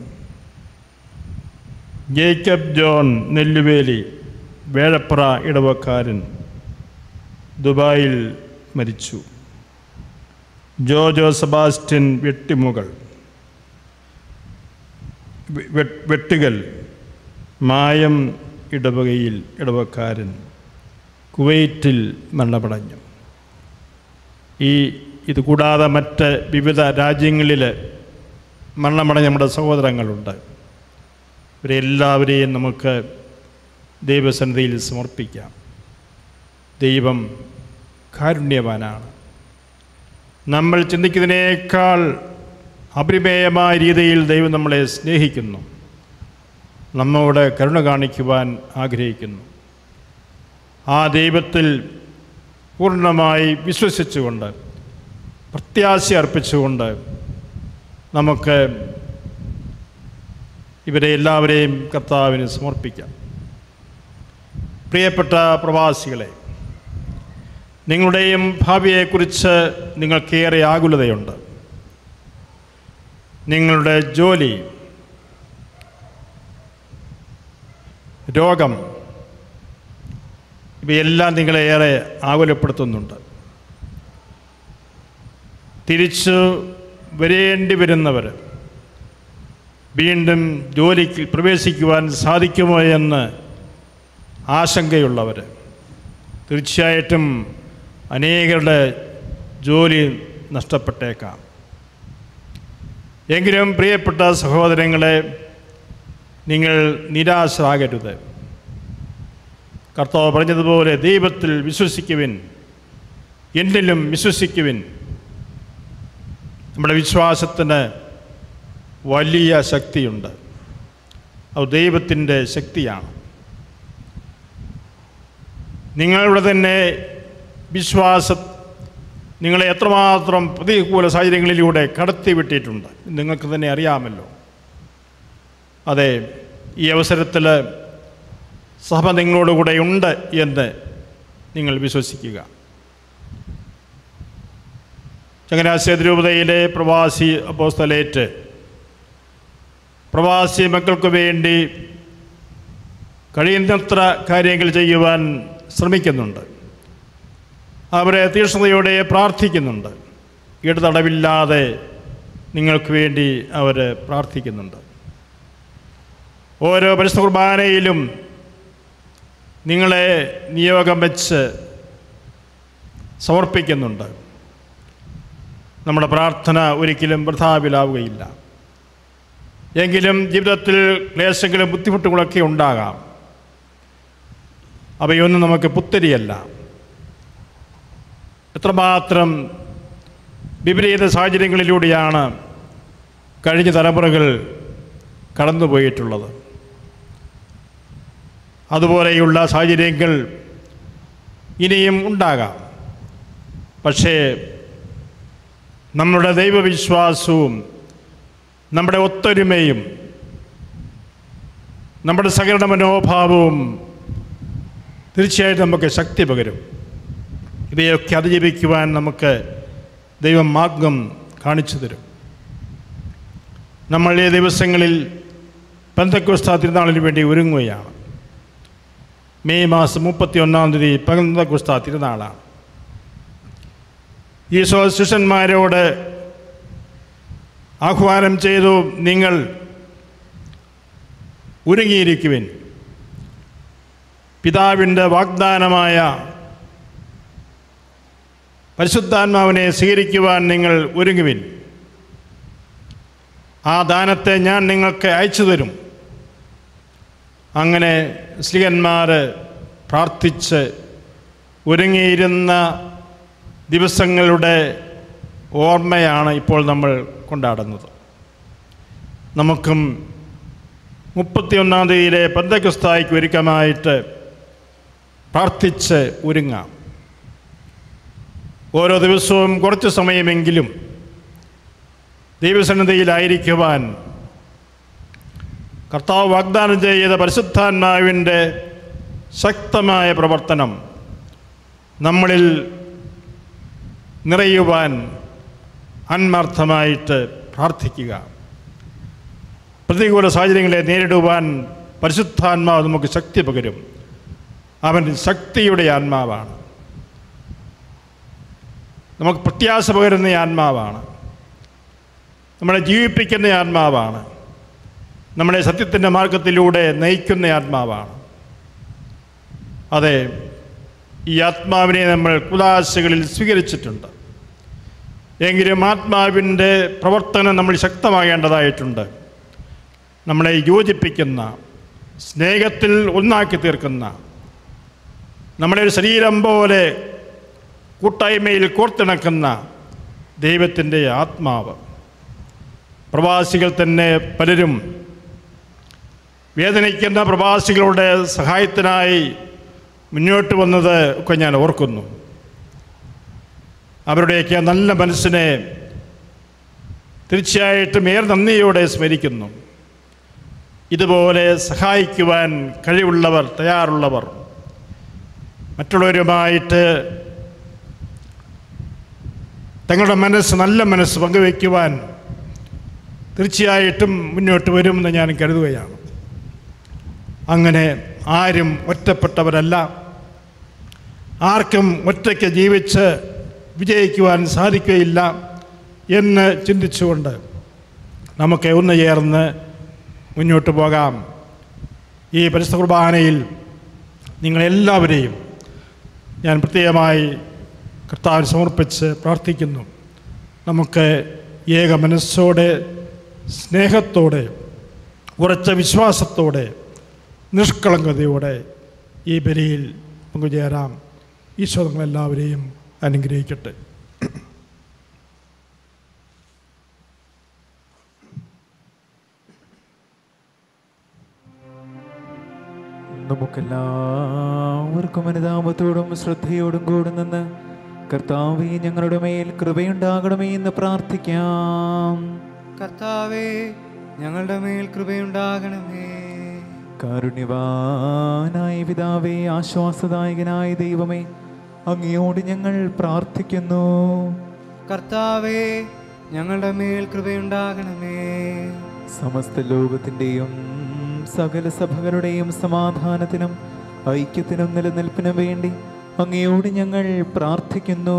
S1: ജേക്കബ് ജോൺ നെല്ലുവേലി, വേഴപ്ര ഇടവക്കാരൻ, ദുബായിൽ മരിച്ചു. ജോജോ സെബാസ്റ്റ്യൻ വെട്ടിമുകൾ വെട്ടുകൽ, മായം ഇടവകയിൽ ഇടവക്കാരൻ, കുവൈറ്റിൽ മരണമടഞ്ഞു. ഈ ഇത് കൂടാതെ മറ്റ് വിവിധ രാജ്യങ്ങളിൽ മരണമടഞ്ഞ നമ്മുടെ സഹോദരങ്ങളുണ്ട്. ഇവരെല്ലാവരെയും നമുക്ക് ദൈവസന്നിധിയിൽ സമർപ്പിക്കാം. ദൈവം കാരുണ്യവാനാണ്. നമ്മൾ ചിന്തിക്കുന്നതിനേക്കാൾ അപരിമേയമായ രീതിയിൽ ദൈവം നമ്മളെ സ്നേഹിക്കുന്നു, നമ്മോട് കരുണ കാണിക്കുവാൻ ആഗ്രഹിക്കുന്നു. ആ ദൈവത്തിൽ പൂർണ്ണമായി വിശ്വസിച്ചുകൊണ്ട്, പ്രത്യാശ അർപ്പിച്ചുകൊണ്ട് നമുക്ക് ഇവരെ എല്ലാവരെയും കർത്താവിന് സമർപ്പിക്കാം. പ്രിയപ്പെട്ട പ്രവാസികളെ, നിങ്ങളുടെയും ഭാവിയെക്കുറിച്ച് നിങ്ങൾക്കേറെ ആകുലതയുണ്ട്. നിങ്ങളുടെ ജോലി, രോഗം, ഇവയെല്ലാം നിങ്ങളെ ഏറെ ആകുലപ്പെടുത്തുന്നുണ്ട്. തിരിച്ചു വരേണ്ടി വരുന്നവർ, വീണ്ടും ജോലിക്ക് പ്രവേശിക്കുവാൻ സാധിക്കുമോ എന്ന് ആശങ്കയുള്ളവർ, തീർച്ചയായിട്ടും അനേകരുടെ ജോലി നഷ്ടപ്പെട്ടേക്കാം. എങ്കിലും പ്രിയപ്പെട്ട സഹോദരങ്ങളെ, നിങ്ങൾ നിരാശരാകരുത്. കർത്താവ് പറഞ്ഞതുപോലെ ദൈവത്തിൽ വിശ്വസിക്കുവിൻ, എന്നിലും വിശ്വസിക്കുവിൻ. നമ്മുടെ വിശ്വാസത്തിന് വലിയ ശക്തിയുണ്ട്. അത് ദൈവത്തിൻ്റെ ശക്തിയാണ്. നിങ്ങളുടെ തന്നെ വിശ്വാസം നിങ്ങളെ എത്രമാത്രം പ്രതികൂല സാഹചര്യങ്ങളിലൂടെ കടത്തിവിട്ടിട്ടുണ്ട് നിങ്ങൾക്ക് തന്നെ അറിയാമല്ലോ. അതെ, ഈ അവസരത്തിൽ സഭ നിങ്ങളോടുകൂടെ ഉണ്ട് എന്ന് നിങ്ങൾ വിശ്വസിക്കുക. ചങ്ങനാശ്ശേരി രൂപതയിലെ പ്രവാസി അപ്പോസ്തലേറ്റ് പ്രവാസി മക്കൾക്ക് വേണ്ടി കഴിയുന്നത്ര കാര്യങ്ങൾ ചെയ്യുവാൻ ശ്രമിക്കുന്നുണ്ട്. അവരെ തീക്ഷ്ണതയോടെ പ്രാർത്ഥിക്കുന്നുണ്ട്. ഇടതടവില്ലാതെ നിങ്ങൾക്ക് വേണ്ടി അവർ പ്രാർത്ഥിക്കുന്നുണ്ട്. ഓരോ പരിശുദ്ധ കുർബാനയിലും നിങ്ങളെ നിയോഗം വെച്ച് സമർപ്പിക്കുന്നുണ്ട്. നമ്മുടെ പ്രാർത്ഥന ഒരിക്കലും വൃഥാവിലാവുകയില്ല. എങ്കിലും ജീവിതത്തിൽ ക്ലേശങ്ങളും ബുദ്ധിമുട്ടുകളൊക്കെ ഉണ്ടാകാം. അവയൊന്നും നമുക്ക് പുത്തരിയല്ല. എത്രമാത്രം വിപരീത സാഹചര്യങ്ങളിലൂടെയാണ് കഴിഞ്ഞ തലമുറകൾ കടന്നുപോയിട്ടുള്ളത്. അതുപോലെയുള്ള സാഹചര്യങ്ങൾ ഇനിയും ഉണ്ടാകാം. പക്ഷേ നമ്മുടെ ദൈവവിശ്വാസവും നമ്മുടെ ഒത്തൊരുമയും നമ്മുടെ സഹകരണ മനോഭാവവും തീർച്ചയായിട്ടും നമുക്ക് ശക്തി പകരും. ഇവയൊക്കെ അതിജീവിക്കുവാൻ നമുക്ക് ദൈവം മാർഗം കാണിച്ചു തരും. നമ്മൾ ഈ ദിവസങ്ങളിൽ പെന്തക്കോസ്താ തിരുനാളിന് വേണ്ടി ഒരുങ്ങുകയാണ്. മെയ് മാസം മുപ്പത്തി ഒന്നാം തീയതി പെന്തക്കോസ്താ തിരുനാളാണ്. ഈശോ ശിഷ്യന്മാരോട് ആഹ്വാനം ചെയ്തു, നിങ്ങൾ ഒരുങ്ങിയിരിക്കുവിൻ, പിതാവിൻ്റെ വാഗ്ദാനമായ പരിശുദ്ധാത്മാവിനെ സ്വീകരിക്കുവാൻ നിങ്ങൾ ഒരുങ്ങുവിൻ. ആ ദാനത്തെ ഞാൻ നിങ്ങൾക്ക് അയച്ചു തരും. അങ്ങനെ ശ്ലീഹന്മാർ പ്രാർത്ഥിച്ച് ഒരുങ്ങിയിരുന്ന ദിവസങ്ങളുടെ ഓർമ്മയാണ് ഇപ്പോൾ നമ്മൾ കൊണ്ടാടുന്നത്. നമുക്കും മുപ്പത്തിയൊന്നാം തീയതിയിലെ പെന്തക്കോസ്തായ്ക്ക് ഒരുക്കമായിട്ട് പ്രാർത്ഥിച്ച് ഒരുങ്ങാം. ഓരോ ദിവസവും കുറച്ച് സമയമെങ്കിലും ദൈവസന്നിധിയിലായിരിക്കുവാൻ കർത്താവ് വാഗ്ദാനം ചെയ്ത പരിശുദ്ധാത്മാവിൻ്റെ ശക്തമായ പ്രവർത്തനം നമ്മളിൽ നിറയുവാൻ ആത്മാർത്ഥമായിട്ട് പ്രാർത്ഥിക്കുക. പ്രതികൂല സാഹചര്യങ്ങളെ നേരിടുവാൻ പരിശുദ്ധാത്മാവ് നമുക്ക് ശക്തി പകരും. അവൻ ശക്തിയുടെ ആത്മാവാണ്. നമുക്ക് പ്രത്യാശ പകരുന്ന ആത്മാവാണ്. നമ്മളെ ജീവിപ്പിക്കുന്ന ആത്മാവാണ്. നമ്മളെ സത്യത്തിൻ്റെ മാർഗത്തിലൂടെ നയിക്കുന്ന ആത്മാവാണ്. അതെ, ഈ ആത്മാവിനെ നമ്മൾ കുദാശകളിൽ സ്വീകരിച്ചിട്ടുണ്ട്. എങ്കിലും ആത്മാവിൻ്റെ പ്രവർത്തനം നമ്മൾ ശക്തമാകേണ്ടതായിട്ടുണ്ട്. നമ്മളെ യോജിപ്പിക്കുന്ന, സ്നേഹത്തിൽ ഒന്നാക്കി തീർക്കുന്ന, നമ്മളെ ഒരു ശരീരം പോലെ കൂട്ടായ്മയിൽ കോർത്തിണക്കുന്ന ദൈവത്തിൻ്റെ ആത്മാവ്. പ്രവാസികൾ തന്നെ പലരും വേദനിക്കുന്ന പ്രവാസികളുടെ സഹായത്തിനായി മുന്നോട്ട് വന്നത് ഒക്കെ ഞാൻ ഓർക്കുന്നു. അവരുടെയൊക്കെ നല്ല മനസ്സിനെ തീർച്ചയായിട്ടും ഏറെ നന്ദിയോടെ സ്മരിക്കുന്നു. ഇതുപോലെ സഹായിക്കുവാൻ കഴിവുള്ളവർ, തയ്യാറുള്ളവർ, മറ്റുള്ളവരുമായിട്ട് തങ്ങളുടെ മനസ്സ്, നല്ല മനസ്സ് പങ്കുവയ്ക്കുവാൻ തീർച്ചയായിട്ടും മുന്നോട്ട് വരുമെന്ന് ഞാൻ കരുതുകയാണ്. അങ്ങനെ ആരും ഒറ്റപ്പെട്ടവരല്ല. ആർക്കും ഒറ്റയ്ക്ക് ജീവിച്ച് വിജയിക്കുവാൻ സാധിക്കുകയില്ല എന്ന് ചിന്തിച്ചുകൊണ്ട് നമുക്ക് ഒന്ന് ചേർന്ന് മുന്നോട്ട് പോകാം. ഈ പരിശുദ്ധ കുർബാനയിൽ നിങ്ങളെല്ലാവരെയും ഞാൻ പ്രത്യേകമായി കർത്താവിന് സമർപ്പിച്ച് പ്രാർത്ഥിക്കുന്നു. നമുക്ക് ഏക മനസ്സോടെ, സ്നേഹത്തോടെ, ഉറച്ച വിശ്വാസത്തോടെ, നിഷ്കളങ്കതയോടെ ഈ ബലിയിൽ പങ്കുചേരാം. ഈശോ നിങ്ങളെല്ലാവരെയും അനുഗ്രഹിക്കട്ടെ.
S2: നമുക്കെല്ലാവർക്കും അനുതാപത്തോടും ശ്രദ്ധയോടും കൂടി നിന്ന് കർത്താവേ, ഞങ്ങളുടെ മേൽ കൃപയുണ്ടാകണമേ എന്ന് പ്രാർത്ഥിക്കാം.
S4: കർത്താവേ, ഞങ്ങളുടെ മേൽ കൃപയുണ്ടാകണമേ.
S2: കാരുണ്യവാനായ പിതാവേ, ആശ്വാസദായകനായ ദൈവമേ, അങ്ങയോട് ഞങ്ങൾ പ്രാർത്ഥിക്കുന്നു.
S4: കർത്താവേ ഞങ്ങളുടെ മേൽ കൃപയുണ്ടാകണമേ.
S2: സമസ്ത ലോകത്തിൻ്റെയും സകല സഭകളുടെയും സമാധാനത്തിനും ഐക്യത്തിനും നിലനിൽപ്പിനും വേണ്ടി അങ്ങയോട് ഞങ്ങൾ പ്രാർത്ഥിക്കുന്നു.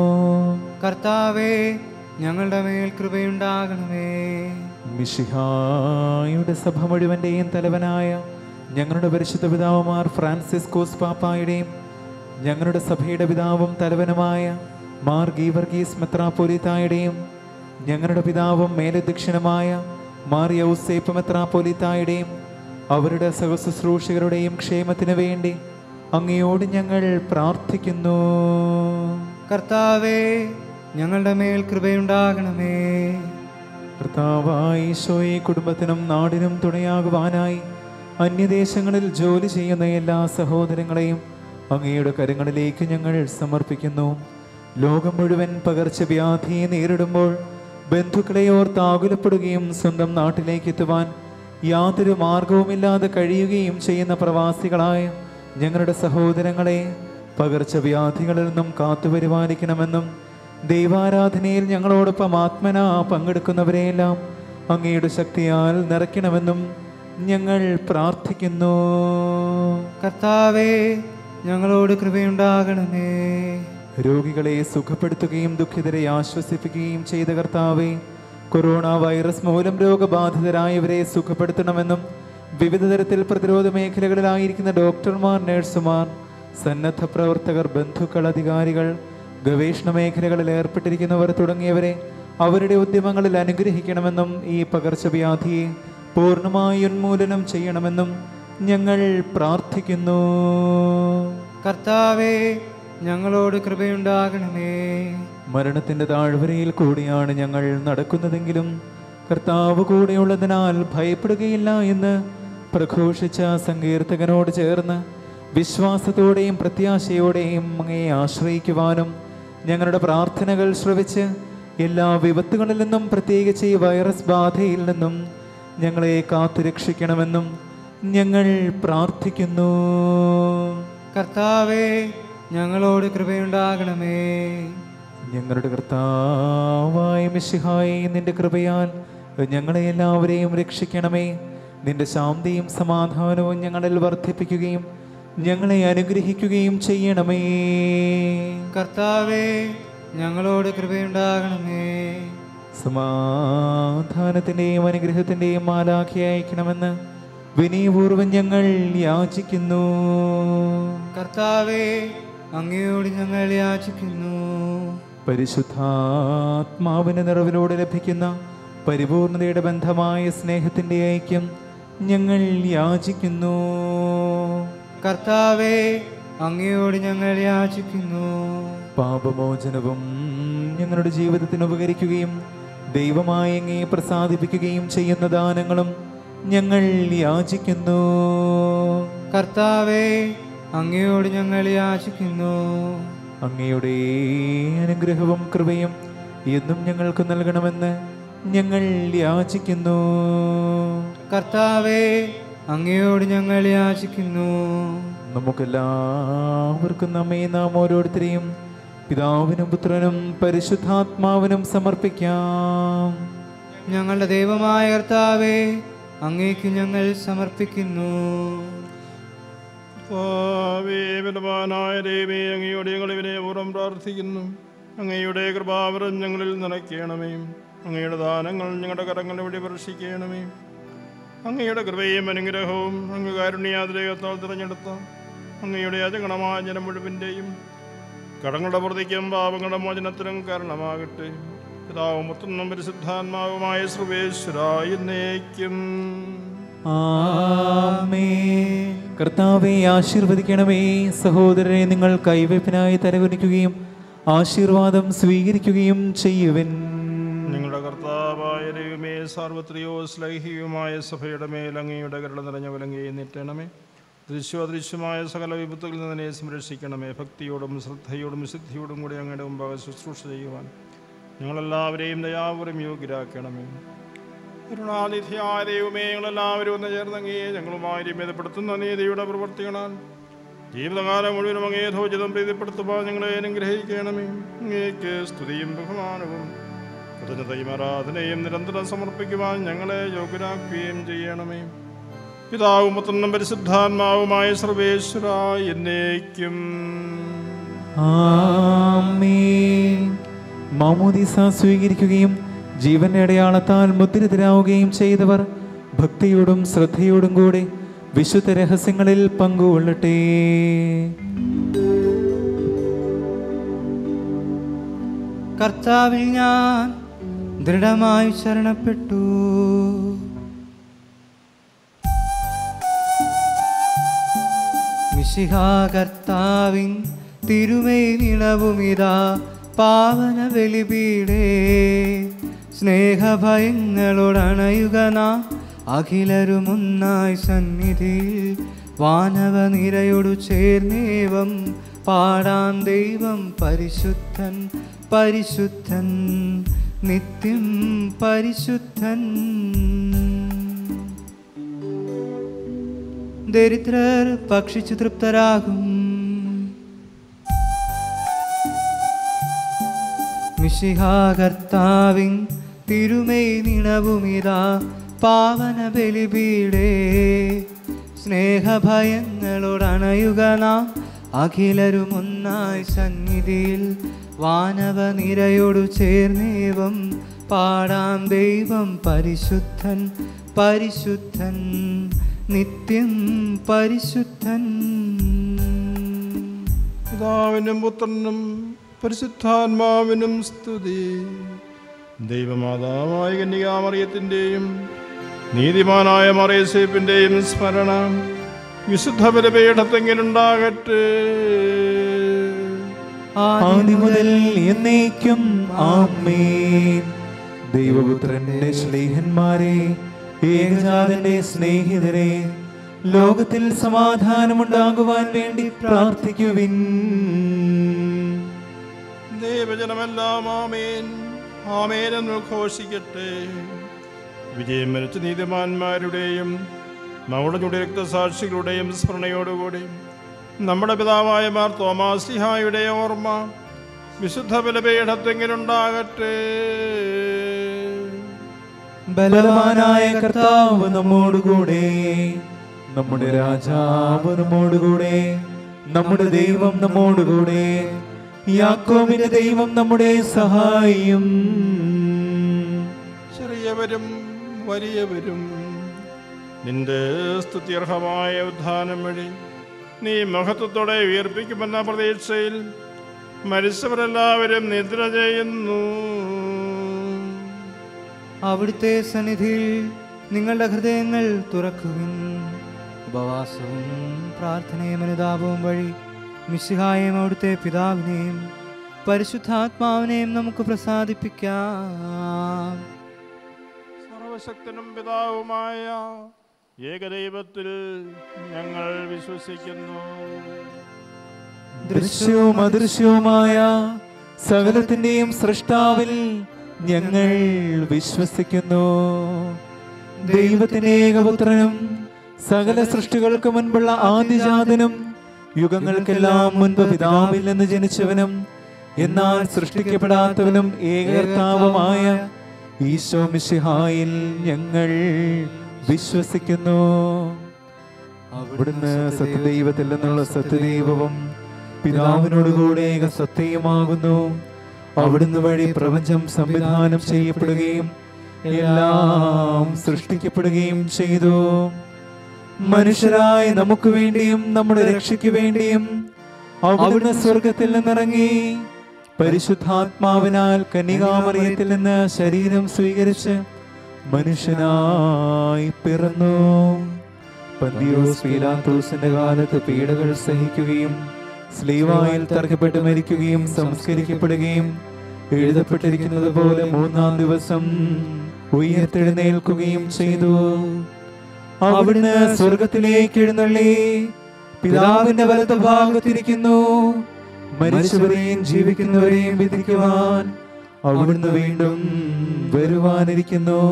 S4: കർത്താവേ ഞങ്ങളുടെ മേൽ കൃപയുണ്ടാകണമേ.
S2: മിശിഹായുടെ സഭ മുഴുവൻ്റെയും തലവനായ ഞങ്ങളുടെ പരിശുദ്ധ പിതാവുമാർ ഫ്രാൻസിസ്കോസ് പാപ്പായുടെയും ഞങ്ങളുടെ സഭയുടെ പിതാവും തലവനുമായ മാർ ഗീവർഗീസ് മെത്രാപ്പൊലീത്തായുടെയും ഞങ്ങളുടെ പിതാവും മേലധ്യക്ഷനുമായ മാർ യൗസേപ്പ് മെത്രാപ്പൊലീത്തായുടെയും അവരുടെ സഹശുശ്രൂഷകരുടെയും ക്ഷേമത്തിനു വേണ്ടി അങ്ങയോട് ഞങ്ങൾ പ്രാർത്ഥിക്കുന്നു.
S4: കർത്താവേ ഞങ്ങളുടെ മേൽ കൃപയുണ്ടാകണമേ.
S2: കർത്താവായ ഈശോയെ കുടുംബത്തിനും നാടിനും തുണയാകുവാനായി അന്യദേശങ്ങളിൽ ജോലി ചെയ്യുന്ന എല്ലാ സഹോദരങ്ങളെയും അങ്ങയുടെ കരങ്ങളിലേക്ക് ഞങ്ങൾ സമർപ്പിക്കുന്നു. ലോകം മുഴുവൻ പകർച്ചവ്യാധിയെ നേരിടുമ്പോൾ ബന്ധുക്കളെ ഓർത്ത് ആകുലപ്പെടുകയും സ്വന്തം നാട്ടിലേക്ക് എത്തുവാൻ യാതൊരു മാർഗവുമില്ലാതെ കഴിയുകയും ചെയ്യുന്ന പ്രവാസികളായ ഞങ്ങളുടെ സഹോദരങ്ങളെ പകർച്ചവ്യാധികളിൽ നിന്നും കാത്തുപരിപാലിക്കണമെന്നും ദൈവാരാധനയിൽ ഞങ്ങളോടൊപ്പം ആത്മനാ പങ്കെടുക്കുന്നവരെയെല്ലാം അങ്ങയുടെ ശക്തിയാൽ നിറയ്ക്കണമെന്നും ഞങ്ങൾ പ്രാർത്ഥിക്കുന്നു.
S4: കർത്താവേ ഞങ്ങളോട് കൃപയുണ്ടാകണമേ.
S2: രോഗികളെ സുഖപ്പെടുത്തുകയും ദുഃഖിതരെ ആശ്വസിപ്പിക്കുകയും ചെയ്ത കർത്താവേ, കൊറോണ വൈറസ് മൂലം രോഗബാധിതരായവരെ സുഖപ്പെടുത്തണമെന്നും വിവിധ തരത്തിൽ പ്രതിരോധ മേഖലകളിലായിരിക്കുന്ന ഡോക്ടർമാർ, നഴ്സുമാർ, സന്നദ്ധ പ്രവർത്തകർ, ബന്ധുക്കൾ, അധികാരികൾ, ഗവേഷണ മേഖലകളിൽ ഏർപ്പെട്ടിരിക്കുന്നവർ തുടങ്ങിയവരെ അവരുടെ ഉദ്യമങ്ങളിൽ അനുഗ്രഹിക്കണമെന്നും ഈ പകർച്ചവ്യാധിയെ പൂർണ്ണമായി ഉന്മൂലനം ചെയ്യണമെന്നും ഞങ്ങൾ പ്രാർത്ഥിക്കുന്നു.
S4: കർത്താവേ ഞങ്ങളോട് കൃപയുണ്ടാകണമേ.
S2: മരണത്തിന്റെ താഴ്വരയിൽ കൂടിയാണ് ഞങ്ങൾ നടക്കുന്നതെങ്കിലും കർത്താവ് കൂടെയുള്ളതിനാൽ ഭയപ്പെടുകയില്ല എന്ന് പ്രഘോഷിച്ച സങ്കീർത്തകനോട് ചേർന്ന് വിശ്വാസത്തോടെയും പ്രത്യാശയോടെയും അങ്ങയെ ആശ്രയിക്കുവാനും ഞങ്ങളുടെ പ്രാർത്ഥനകൾ ശ്രവിച്ച് എല്ലാ വിപത്തുകളിൽ നിന്നും പ്രത്യേകിച്ച് ഈ വൈറസ് ബാധയിൽ നിന്നും ഞങ്ങളെ കാത്തുരക്ഷിക്കണമെന്നും ഞങ്ങൾ പ്രാർത്ഥിക്കുന്നു.
S4: കർത്താവേ ഞങ്ങളോട് കൃപയുണ്ടാകണമേ.
S2: ഞങ്ങളുടെ കർത്താവായ മിശിഹായേ, നിന്റെ കൃപയാൽ ഞങ്ങളെ എല്ലാവരെയും രക്ഷിക്കണമേ. നിന്റെ ശാന്തിയും സമാധാനവും ഞങ്ങളിൽ വർദ്ധിപ്പിക്കുകയും ഞങ്ങളെ അനുഗ്രഹിക്കുകയും ചെയ്യണമേ.
S4: കർത്താവേ ഞങ്ങളോട് കൃപയുണ്ടാകണമേ.
S2: സമാധാനത്തിൻ്റെയും അനുഗ്രഹത്തിൻ്റെയും മാലാഖയെ അയക്കണമെന്ന് വിനയപൂർവ്വം ഞങ്ങൾ യാചിക്കുന്നു.
S4: കർത്താവേ അങ്ങയോട് ഞങ്ങൾ യാചിക്കുന്നു.
S2: പരിശുദ്ധാത്മാവിന്റെ നിറവിലൂടെ ലഭിക്കുന്ന പരിപൂർണതയുടെ ബന്ധമായ സ്നേഹത്തിന്റെ ഐക്യം ഞങ്ങൾ യാചിക്കുന്നു.
S4: കർത്താവേ അങ്ങയോട് ഞങ്ങൾ യാചിക്കുന്നു.
S2: പാപമോചനവും ഞങ്ങളുടെ ജീവിതത്തിന് ഉപകരിക്കുകയും ദൈവമായി അങ്ങയെ പ്രസാദിപ്പിക്കുകയും ചെയ്യുന്ന ദാനങ്ങളും ഞങ്ങൾ യാചിക്കുന്നു.
S4: കർത്താവേ അങ്ങയോട് ഞങ്ങൾ യാചിക്കുന്നു.
S2: അങ്ങയുടെ അനുഗ്രഹവും കൃപയും എന്നും ഞങ്ങൾക്ക് നൽകണമെന്ന് ഞങ്ങൾ യാചിക്കുന്നു.
S4: കർത്താവേ അങ്ങയോട് ഞങ്ങൾ യാചിക്കുന്നു.
S2: നമുക്കെല്ലാവർക്കും നമ്മെ നാം ഓരോരുത്തരെയും പിതാവിനും പുത്രനും പരിശുദ്ധാത്മാവിനും സമർപ്പിക്കാം.
S4: ഞങ്ങളുടെ ദൈവമായ കർത്താവേ അങ്ങേക്ക് ഞങ്ങൾ സമർപ്പിക്കുന്നു.
S1: ബലവാനായ ദൈവമേ, അങ്ങയുടെ ഞങ്ങൾ വിനയപൂർവ്വം പ്രാർത്ഥിക്കുന്നു. അങ്ങയുടെ കൃപാവരം ഞങ്ങളിൽ നിറയ്ക്കണമേ. അങ്ങയുടെ ദാനങ്ങൾ ഞങ്ങളുടെ കരങ്ങളെ വഴി വർഷിക്കണമേ. അങ്ങയുടെ കൃപയും അനുഗ്രഹവും അങ്ങ് കാരുണ്യാതിരേകത്താൽ തിരഞ്ഞെടുത്ത അങ്ങയുടെ അജഗണമായ ജനം മുഴുവൻ്റെയും കടങ്ങളുടെ പ്രതിക്കും പാപങ്ങളുടെ മോചനത്തിനും കാരണമാകട്ടെ. പിതാവും പുത്രനും പരിശുദ്ധാത്മാവുമായ സർവേശ്വരായ എന്നേക്കും
S2: ആമേൻ. കർത്താവെ ആശീർവദിക്കണമേ. സഹോദരരെ, നിങ്ങൾ കൈവയ്പിനായി തലകുനിക്കുകയും ആശീർവാദം സ്വീകരിക്കുകയും ചെയ്യുവൻ.
S1: നിങ്ങളുടെ കർത്താവായ ദൈവമേ, സാർവത്രിയോ ശ്ലൈഹികവുമായ സഭയുടെ മേൽ അങ്ങയുടെ കരുണ നിറഞ്ഞ വലങ്ങയെ നീട്ടണമേ. ദൃശ്യോദൃശ്യമായ സകല വിപത്തുകളിൽ നിന്നെ സംരക്ഷിക്കണമേ. ഭക്തിയോടും ശ്രദ്ധയോടും സിദ്ധിയോടും കൂടി അങ്ങയുടെ മുമ്പാകെ ശുശ്രൂഷ ചെയ്യുവാൻ ഞങ്ങളെല്ലാവരെയും ദയാപൂർവ്വം യോഗ്യരാക്കണമേ. കരുണാനിധിയായ ദൈവമേ, ഞങ്ങളെല്ലാവരും ഒന്ന് ചേർന്നങ്ങയെ ഞങ്ങളുമായി രമ്യതപ്പെടുത്തുന്ന നീതിയുടെ പ്രവർത്തികളാൽ ജീവിതകാലം മുഴുവനും അങ്ങേ ധോചിതം പ്രീതിപ്പെടുത്തുവാൻ ഞങ്ങളെ അനുഗ്രഹിക്കണമേ. അങ്ങേക്ക് സ്തുതിയും ബഹുമാനവും കൃതജ്ഞതയും ആരാധനയും നിരന്തരം സമർപ്പിക്കുവാൻ ഞങ്ങളെ യോഗ്യരാക്കുകയും ചെയ്യണമേ. പിതാവും പുത്രനും പരിശുദ്ധാത്മാവുമായ സർവേശ്വര എന്നേക്കും
S2: ആമേൻ. മാമോദീസ സ്വീകരിക്കുകയും ജീവന്റെ അടയാളത്താൽ മുദ്രിതരാവുകയും ചെയ്തവർ ഭക്തിയോടും ശ്രദ്ധയോടും കൂടെ വിശുദ്ധ രഹസ്യങ്ങളിൽ പങ്കുകൊള്ളട്ടെ.
S4: കർത്താവിൽ ഞാൻ ദൃഢമായി ശരണപ്പെട്ടു. മിശിഹാ കർത്താവിൻ തിരുമൈ നിളവുമിതാ പാവന ബലിപീഠേ. സ്നേഹഭയങ്ങളോടണയുക നാം അഖിലരുമൊന്നായി സന്നിധിയിൽ വാനവ നിരയോടു ചേർന്നേവം പാടാം. ദൈവം പരിശുദ്ധൻ പരിശുദ്ധൻ നിത്യം പരിശുദ്ധൻ. ദരിദ്രർ ഭക്ഷിച്ചു തൃപ്തരാകും. മിശിഹാ കർത്താവിൻ തിരുമൈ നിണവുമിതാ പാവന ബലിപീഠേ. സ്നേഹഭയങ്ങളോടണയുക നാം അഖിലരുമൊന്നായി സന്നിധിയിൽ വാനവ നിരയോടു ചേർന്നേവം പാടാം. ദൈവം പരിശുദ്ധൻ പരിശുദ്ധൻ നിത്യം പരിശുദ്ധൻ.
S1: പിതാവിനും പുത്രനും പരിശുദ്ധാത്മാവിനും സ്തുതി. ദൈവമാതാവായ കന്യകാമറിയത്തിൻ്റെയും നീതിമാനായ മറിയസേപ്പിൻ്റെയും സ്മരണ വിശുദ്ധ ബലിപീഠത്തെങ്കിലുണ്ടാകട്ടെ.
S2: ആദ്യം മുതൽ എന്നേക്കും ആമേൻ. ദൈവപുത്രന്റെ ശ്ലീഹന്മാരെ, ഏകജാതന്റെ സ്നേഹിതരെ, ലോകത്തിൽ സമാധാനമുണ്ടാകുവാൻ വേണ്ടി പ്രാർത്ഥിക്കുവിൻ.
S1: ദൈവജനമെല്ലാം ആമേൻ ആമേൻ എന്ന് ഘോഷിക്കട്ടെ. വിജയം വരിച്ച നീതിമാന്മാരുടെയും നമ്മുടെ രക്തസാക്ഷികളുടെയും സ്മരണയോടുകൂടി നമ്മുടെ പിതാവായ മാർ തോമാസ്ലിഹായുടെ ഓർമ്മ വിശുദ്ധ ബലിപീഠത്തെങ്കിലുണ്ടാകട്ടെ.
S2: ബലവാനായ കർത്താവ് നമ്മോടുകൂടെ, നമ്മുടെ രാജാവ് നമ്മോടുകൂടെ, നമ്മുടെ ദൈവം നമ്മോടുകൂടെ, യാക്കോബിന്റെ ദൈവം നമ്മുടെ സഹായിയും.
S1: ചെറിയവരും വലിയവരും നിന്റെ സ്തുത്യർഹമായ ഉദ്ധാനം വഴി നീ മഹത്വത്തോടെ ഉയർപ്പിക്കുമെന്ന പ്രതീക്ഷയിൽ മരിച്ചവരെല്ലാവരും നിദ്ര ചെയ്യുന്നു.
S4: അവിടുത്തെ സന്നിധിയിൽ നിങ്ങളുടെ ഹൃദയങ്ങൾ തുറക്കുവിൻ. ഉപവാസവും പ്രാർത്ഥനയും അനുതാപവും വഴി മിശിഹായെയും അവിടുത്തെ പിതാവിനെയും പരിശുദ്ധാത്മാവിനെയും നമുക്ക് പ്രസാദിപ്പിക്കാം.
S1: സർവശക്തനും പിതാവുമായ ഏകദൈവത്തിൽ ഞങ്ങൾ വിശ്വസിക്കുന്നു.
S2: ദൃശ്യവും അദൃശ്യവുമായ സകലത്തിന്റെയും സൃഷ്ടാവിൽ ഞങ്ങൾ വിശ്വസിക്കുന്നു. ദൈവത്തിന്റെ ഏകപുത്രനും സകല സൃഷ്ടികൾക്ക് മുൻപുള്ള ആദിജാതനും യുഗങ്ങൾക്കെല്ലാം മുൻപ് പിതാവിൽ നിന്ന് ജനിച്ചവനും എന്നാൽ സൃഷ്ടിക്കപ്പെടാത്തവനും ഏകകർത്താവുമായ ഈശോ മിശിഹായിൽ ഞങ്ങൾ വിശ്വസിക്കുന്നു. അവിടുന്ന് സത്യദൈവത്തിൽ നിന്നുള്ള സത്യദൈവവും പിതാവിനോടുകൂടെ ഏക സത്യമാകുന്നു. അവിടുന്ന് വഴി പ്രപഞ്ചം സംവിധാനം ചെയ്യപ്പെടുകയും എല്ലാം സൃഷ്ടിക്കപ്പെടുകയും ചെയ്തു. മനുഷ്യരായ നമുക്ക് വേണ്ടിയും നമ്മുടെ രക്ഷയ്ക്ക് വേണ്ടിയും അവിടുന്ന് സ്വർഗത്തിൽ നിന്നിറങ്ങി പരിശുദ്ധാത്മാവിനാൽ കന്യകാമറിയത്തിൽ നിന്ന് ശരീരം സ്വീകരിച്ച് മനുഷ്യനായി പിറന്നു. പന്തിയോസ് പീലാത്തോസിന്റെ കാലത്ത് പീഡകൾ സഹിക്കുകയും സ്ലീവായിൽ തറക്കപ്പെട്ട് മരിക്കുകയും സംസ്കരിക്കപ്പെടുകയും എഴുതപ്പെട്ടിരിക്കുന്നത് പോലെ മൂന്നാം ദിവസം ഉയർത്തെഴുന്നേൽക്കുകയും ചെയ്തു. അവിടുന്ന് സ്വർഗത്തിലേക്ക് എഴുന്നള്ളി പിതാവിന്റെ വലത്ത് ഭാഗത്തിരിക്കുന്നു. മരിച്ചവരെയും ജീവിക്കുന്നവരെയും വിധിക്കുവാൻ അവിടുന്ന് വീണ്ടും വരുവാനിരിക്കുന്നു.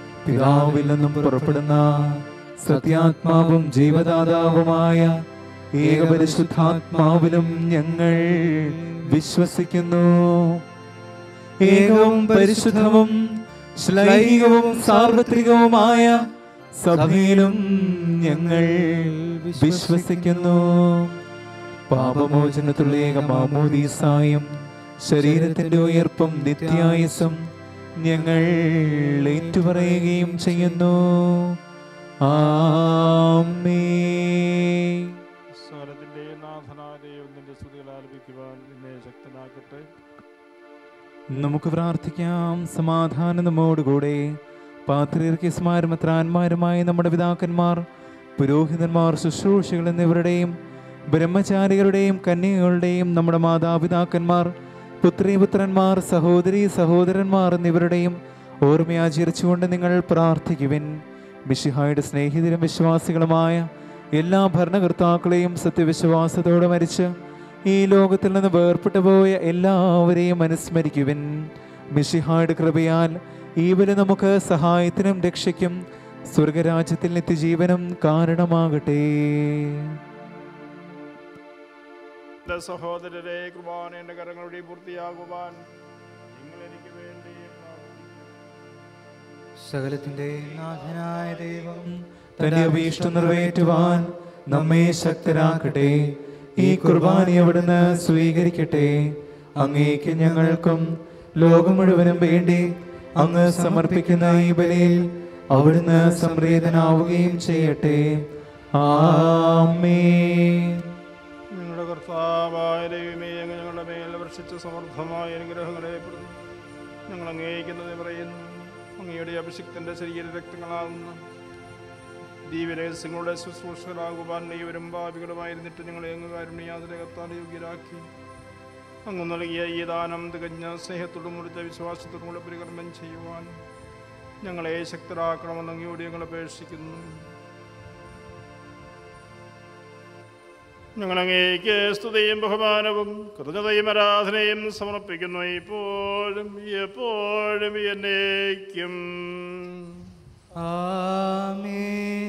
S2: പിതാവിൽ നിന്നും പുറപ്പെടുന്ന സത്യാത്മാവും ജീവദാതാവുമായ ഏകപരിശുദ്ധാത്മാവിലും ഞങ്ങൾ വിശ്വസിക്കുന്നു. ഏകവും പരിശുദ്ധവും ശ്ലൈഹികവും സാർവത്രികവുമായ സഭയിലും ഞങ്ങൾ വിശ്വസിക്കുന്നു. പാപമോചനത്തുള്ള ഏക മാമോദീസായും ശരീരത്തിന്റെ ഉയർപ്പും നിത്യായുസ്സും ഞങ്ങൾ ഏറ്റുപറയുകയും ചെയ്യുന്നു. ആമേൻ.
S1: സകലത്തിന്റെ നാഥനായ ദൈവത്തിന്റെ സ്തുതികൾ ആലപിക്കുവാൻ നിന്നെ ശക്തനാക്കട്ടെ.
S2: നമുക്ക് പ്രാർത്ഥിക്കാം. സമാധാനം നമ്മോടുകൂടെ. പാത്രീർക്കീസ്മാരും മെത്രാന്മാരുമായ നമ്മുടെ പിതാക്കന്മാർ, പുരോഹിതന്മാർ, ശുശ്രൂഷികൾ എന്നിവരുടെയും ബ്രഹ്മചാരികളുടെയും കന്യകളുടെയും നമ്മുടെ മാതാപിതാക്കന്മാർ, പുത്രീപുത്രന്മാർ, സഹോദരീ സഹോദരന്മാർ എന്നിവരുടെയും ഓർമ്മയാചരിച്ചുകൊണ്ട് നിങ്ങൾ പ്രാർത്ഥിക്കുവിൻ. മിശിഹായുടെ സ്നേഹിതരും വിശ്വാസികളുമായ എല്ലാ ഭരണകർത്താക്കളെയും സത്യവിശ്വാസത്തോടെ മരിച്ച് ഈ ലോകത്തിൽ നിന്ന് വേർപെട്ടു പോയ എല്ലാവരെയും അനുസ്മരിക്കുവിൻ. മിശിഹായുടെ കൃപയാൽ ഈ ബലി നമുക്ക് സഹായത്തിനും രക്ഷയ്ക്കും സ്വർഗരാജ്യത്തിൽ നിത്യജീവനും കാരണമാകട്ടെ.
S1: എന്റെ സഹോദരരെ, കുർബാന എന്റെ കരങ്ങളുടെ പൂർത്തിയാകുവാൻ നിങ്ങൾ എനിക്ക് വേണ്ടി
S4: സകലത്തിന്റെ നാഥനായ ദൈവം
S2: തന്റെ അഭീഷ്ടം നിറവേറ്റുവാൻ നമ്മെ ശക്തരാക്കട്ടെ. ഈ കുർബാന അവിടുന്ന് സ്വീകരിക്കട്ടെ. അങ്ങേക്ക് ഞങ്ങൾക്കും ലോകം മുഴുവനും വേണ്ടി അങ്ങ് സമർപ്പിക്കുന്ന ഈ ബലിയിൽ അവിടുന്ന് സംപ്രീതനാവുകയും ചെയ്യട്ടെ. ആമേൻ.
S1: ഞങ്ങളുടെ കർത്താവായ ദൈവമേ, അങ്ങ് ഞങ്ങളുടെ മേൽ വർഷിച്ച സമൃദ്ധമായ അനുഗ്രഹങ്ങളെ പ്രതി ഞങ്ങൾ അംഗീകരിക്കുന്നത് പറയുന്നു. അങ്ങയുടെ അഭിഷിക്തന്റെ ശരീര രക്തങ്ങളാകുന്ന ദീവരഹസ്യങ്ങളുടെ ശുശ്രൂഷകരാകുവാൻ ദൈവരും പാപികളുമായിരുന്നിട്ട് ഞങ്ങളെ അങ്ങ് കാരുണ്യാതിരകത്താൽ യോഗ്യരാക്കി. അങ്ങ് നൽകിയ ഈ ദാനം തികഞ്ഞ സ്നേഹത്തോടും മുറിച്ച വിശ്വാസത്തോടും കൂടെ പരികർമ്മം ചെയ്യുവാൻ ഞങ്ങളെ ശക്തരാക്കണമെന്ന് അങ്ങയോട് ഞങ്ങൾ അപേക്ഷിക്കുന്നു. ഞങ്ങൾ അങ്ങേക്ക് സ്തുതിയും ബഹുമാനവും കൃതജ്ഞതയും ആരാധനയും സമർപ്പിക്കുന്നു, ഇപ്പോഴും എപ്പോഴും എന്നേക്കും.
S4: ആമേൻ.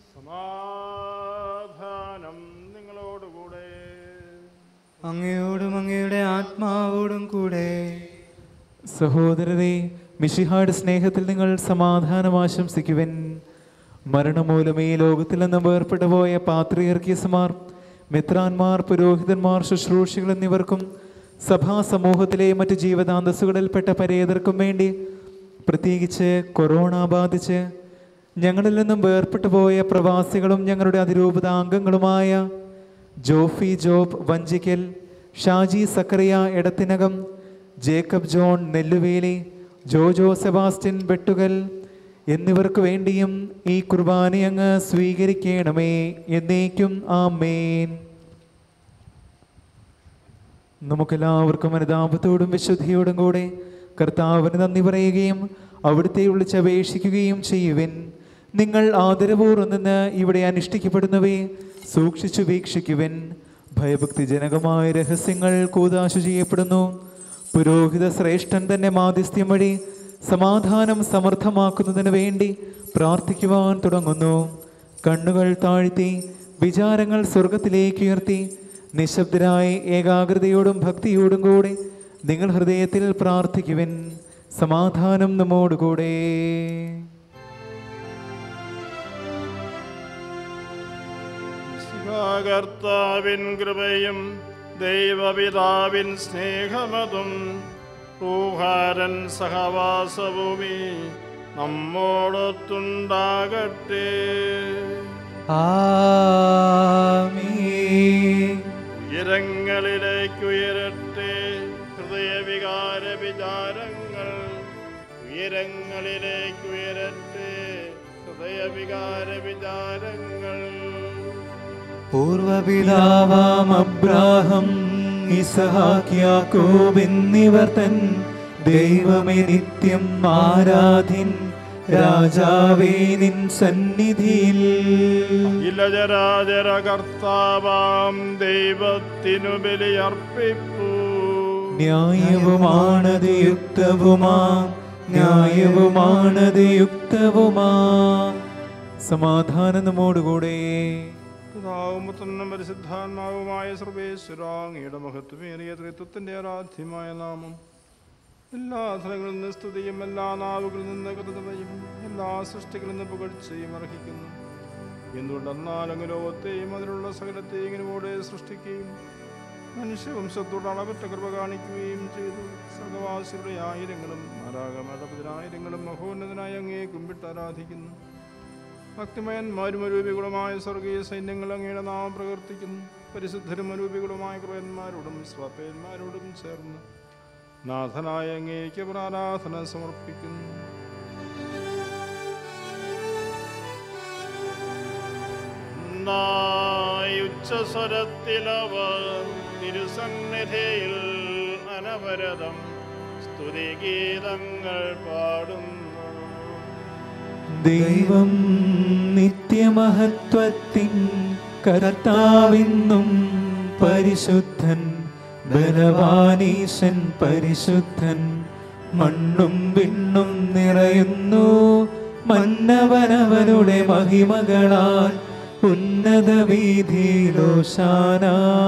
S1: സമാധാനം നിങ്ങളോടുകൂടെ.
S4: അങ്ങയോടും അങ്ങയുടെ ആത്മാവോടും കൂടെ.
S2: സഹോദരരെ, മിശിഹായുടെ സ്നേഹത്തിൽ നിങ്ങൾ സമാധാനം ആശംസിക്കുവിൻ. മരണമൂലം ഈ ലോകത്തിൽ നിന്ന് വേർപെട്ടു പോയ പാത്രിയർക്കീസുമാർ, മെത്രാന്മാർ, പുരോഹിതന്മാർ, ശുശ്രൂഷികൾ എന്നിവർക്കും സഭാ സമൂഹത്തിലെ മറ്റ് ജീവതാന്തസ്സുകളിൽപ്പെട്ട പരേതർക്കും വേണ്ടി, പ്രത്യേകിച്ച് കൊറോണ ബാധിച്ച് ഞങ്ങളിൽ നിന്നും വേർപെട്ടു പോയ പ്രവാസികളും ഞങ്ങളുടെ അതിരൂപതാംഗങ്ങളുമായ ജോഫി ജോബ് വഞ്ചിക്കൽ, ഷാജി സക്കറിയ എടത്തിനകം, ജേക്കബ് ജോൺ നെല്ലുവേലി, ജോജോ സെബാസ്റ്റ്യൻ വെട്ടുകൽ എന്നിവർക്ക് വേണ്ടിയും ഈ കുർബാന അങ്ങ് സ്വീകരിക്കണമേ. എന്നേക്കും ആമേൻ. നമുക്കെല്ലാവർക്കും അനുതാപത്തോടും വിശുദ്ധിയോടും കൂടെ കർത്താവിന് നന്ദി പറയുകയും അവിടുത്തെ വിളിച്ചപേക്ഷിക്കുകയും ചെയ്യുവിൻ. നിങ്ങൾ ആദരപൂർവ്വം നിന്ന് ഇവിടെ അനുഷ്ഠിക്കപ്പെടുന്നവയെ സൂക്ഷിച്ചു വീക്ഷിക്കുവിൻ. ഭയഭക്തിജനകമായ രഹസ്യങ്ങൾ കൂദാശ ചെയ്യപ്പെടുന്നു. പുരോഹിത ശ്രേഷ്ഠൻ തന്നെ മാധ്യസ്ഥ്യം വഴി സമാധാനം സമർത്ഥമാക്കുന്നതിന് വേണ്ടി പ്രാർത്ഥിക്കുവാൻ തുടങ്ങുന്നു. കണ്ണുകൾ താഴ്ത്തി വിചാരങ്ങൾ സ്വർഗത്തിലേക്ക് ഉയർത്തി നിശബ്ദരായി ഏകാഗ്രതയോടും ഭക്തിയോടും കൂടെ നിങ്ങൾ ഹൃദയത്തിൽ പ്രാർത്ഥിക്കുവിൻ. സമാധാനം നമ്മോടുകൂടെ.
S1: കർത്താവിൻ കൃപയും ദൈവപിതാവിൻ സ്നേഹമതും ൂഹാരൻ സഹവാസഭൂമി നമ്മോടൊത്തുണ്ടാകട്ടെ.
S4: ആമേൻ.
S1: ഉയരങ്ങളിലേക്ക് ഉയരട്ടെ ഹൃദയവികാര വിചാരങ്ങൾ, ഉയരങ്ങളിലേക്ക് ഉയരട്ടെ ഹൃദയവികാര വിചാരങ്ങൾ.
S2: പൂർവപിതാവാം അബ്രാഹം, ഇസഹാക്ക്, യാക്കോബ് എന്നിവർ തൻ ദൈവമേ നിത്യം ആരാധ്യൻ, രാജാവേ നിൻ സന്നിധിയിൽ
S1: ഇലജരാജര കർത്താവാം ദൈവത്തിനു ബലിയർപ്പിപ്പൂ.
S2: ന്യായവുമാണത് യുക്തവുമാ, ന്യായവുമാണത് യുക്തവുമാ. സമാധാനം നമ്മോടുകൂടെ.
S1: പിതാവും പുത്രനും പരിശുദ്ധാത്മാവുമായ സർവേശ്വര അങ്ങയുടെ മഹത്വമേറിയ ത്രിത്വത്തിൻ്റെ ആരാധ്യമായ നാമം എല്ലാ സ്ഥലങ്ങളിൽ നിന്ന് സ്തുതിയും എല്ലാ നാവുകളിൽ നിന്ന് കൃതജ്ഞതയും എല്ലാ സൃഷ്ടികളിൽ നിന്ന് പുകഴ്ചയും അർഹിക്കുന്നു. എന്തുകൊണ്ടെന്നാൽ അങ്ങ് ലോകത്തെയും അതിലുള്ള സകലത്തെയും ഇങ്ങനോടെ സൃഷ്ടിക്കുകയും മനുഷ്യവംശത്തോട് അളവറ്റ കൃപ കാണിക്കുകയും ചെയ്തു. സർഗവാസികളുടെ ആയിരങ്ങളും മാലാഖമാരുടെ മഹോന്നതനായ അങ്ങയെ കുമ്പിട്ട് ആരാധിക്കുന്നു. ഭക്തിമയന്മാരും അരൂപികളുമായ സ്വർഗീയ സൈന്യങ്ങൾ അങ്ങയുടെ നാമം പ്രകീർത്തിക്കുന്നു. പരിശുദ്ധരും അരൂപികളുമായ കൃപന്മാരോടും ശ്രാപ്പയന്മാരോടും ചേർന്ന് നാഥനായ അങ്ങേക്ക് പ്രാരാധന സമർപ്പിക്കുന്നു.
S5: ഉച്ചസ്വരത്തിലവർ തിരുസന്നിധിയിൽ അനവരതം സ്തുതിഗീതങ്ങൾ പാടുന്നു.
S2: ദൈവം നിത്യമഹത്വത്തിൻ കർത്താവെന്നും പരിശുദ്ധൻ ബലവാനീശൻ പരിശുദ്ധൻ. മണ്ണും വിണ്ണും നിറയുന്നു മന്നവനവനുടെ മഹിമകളാൽ ഉന്നത വീഥിയിലോശാന.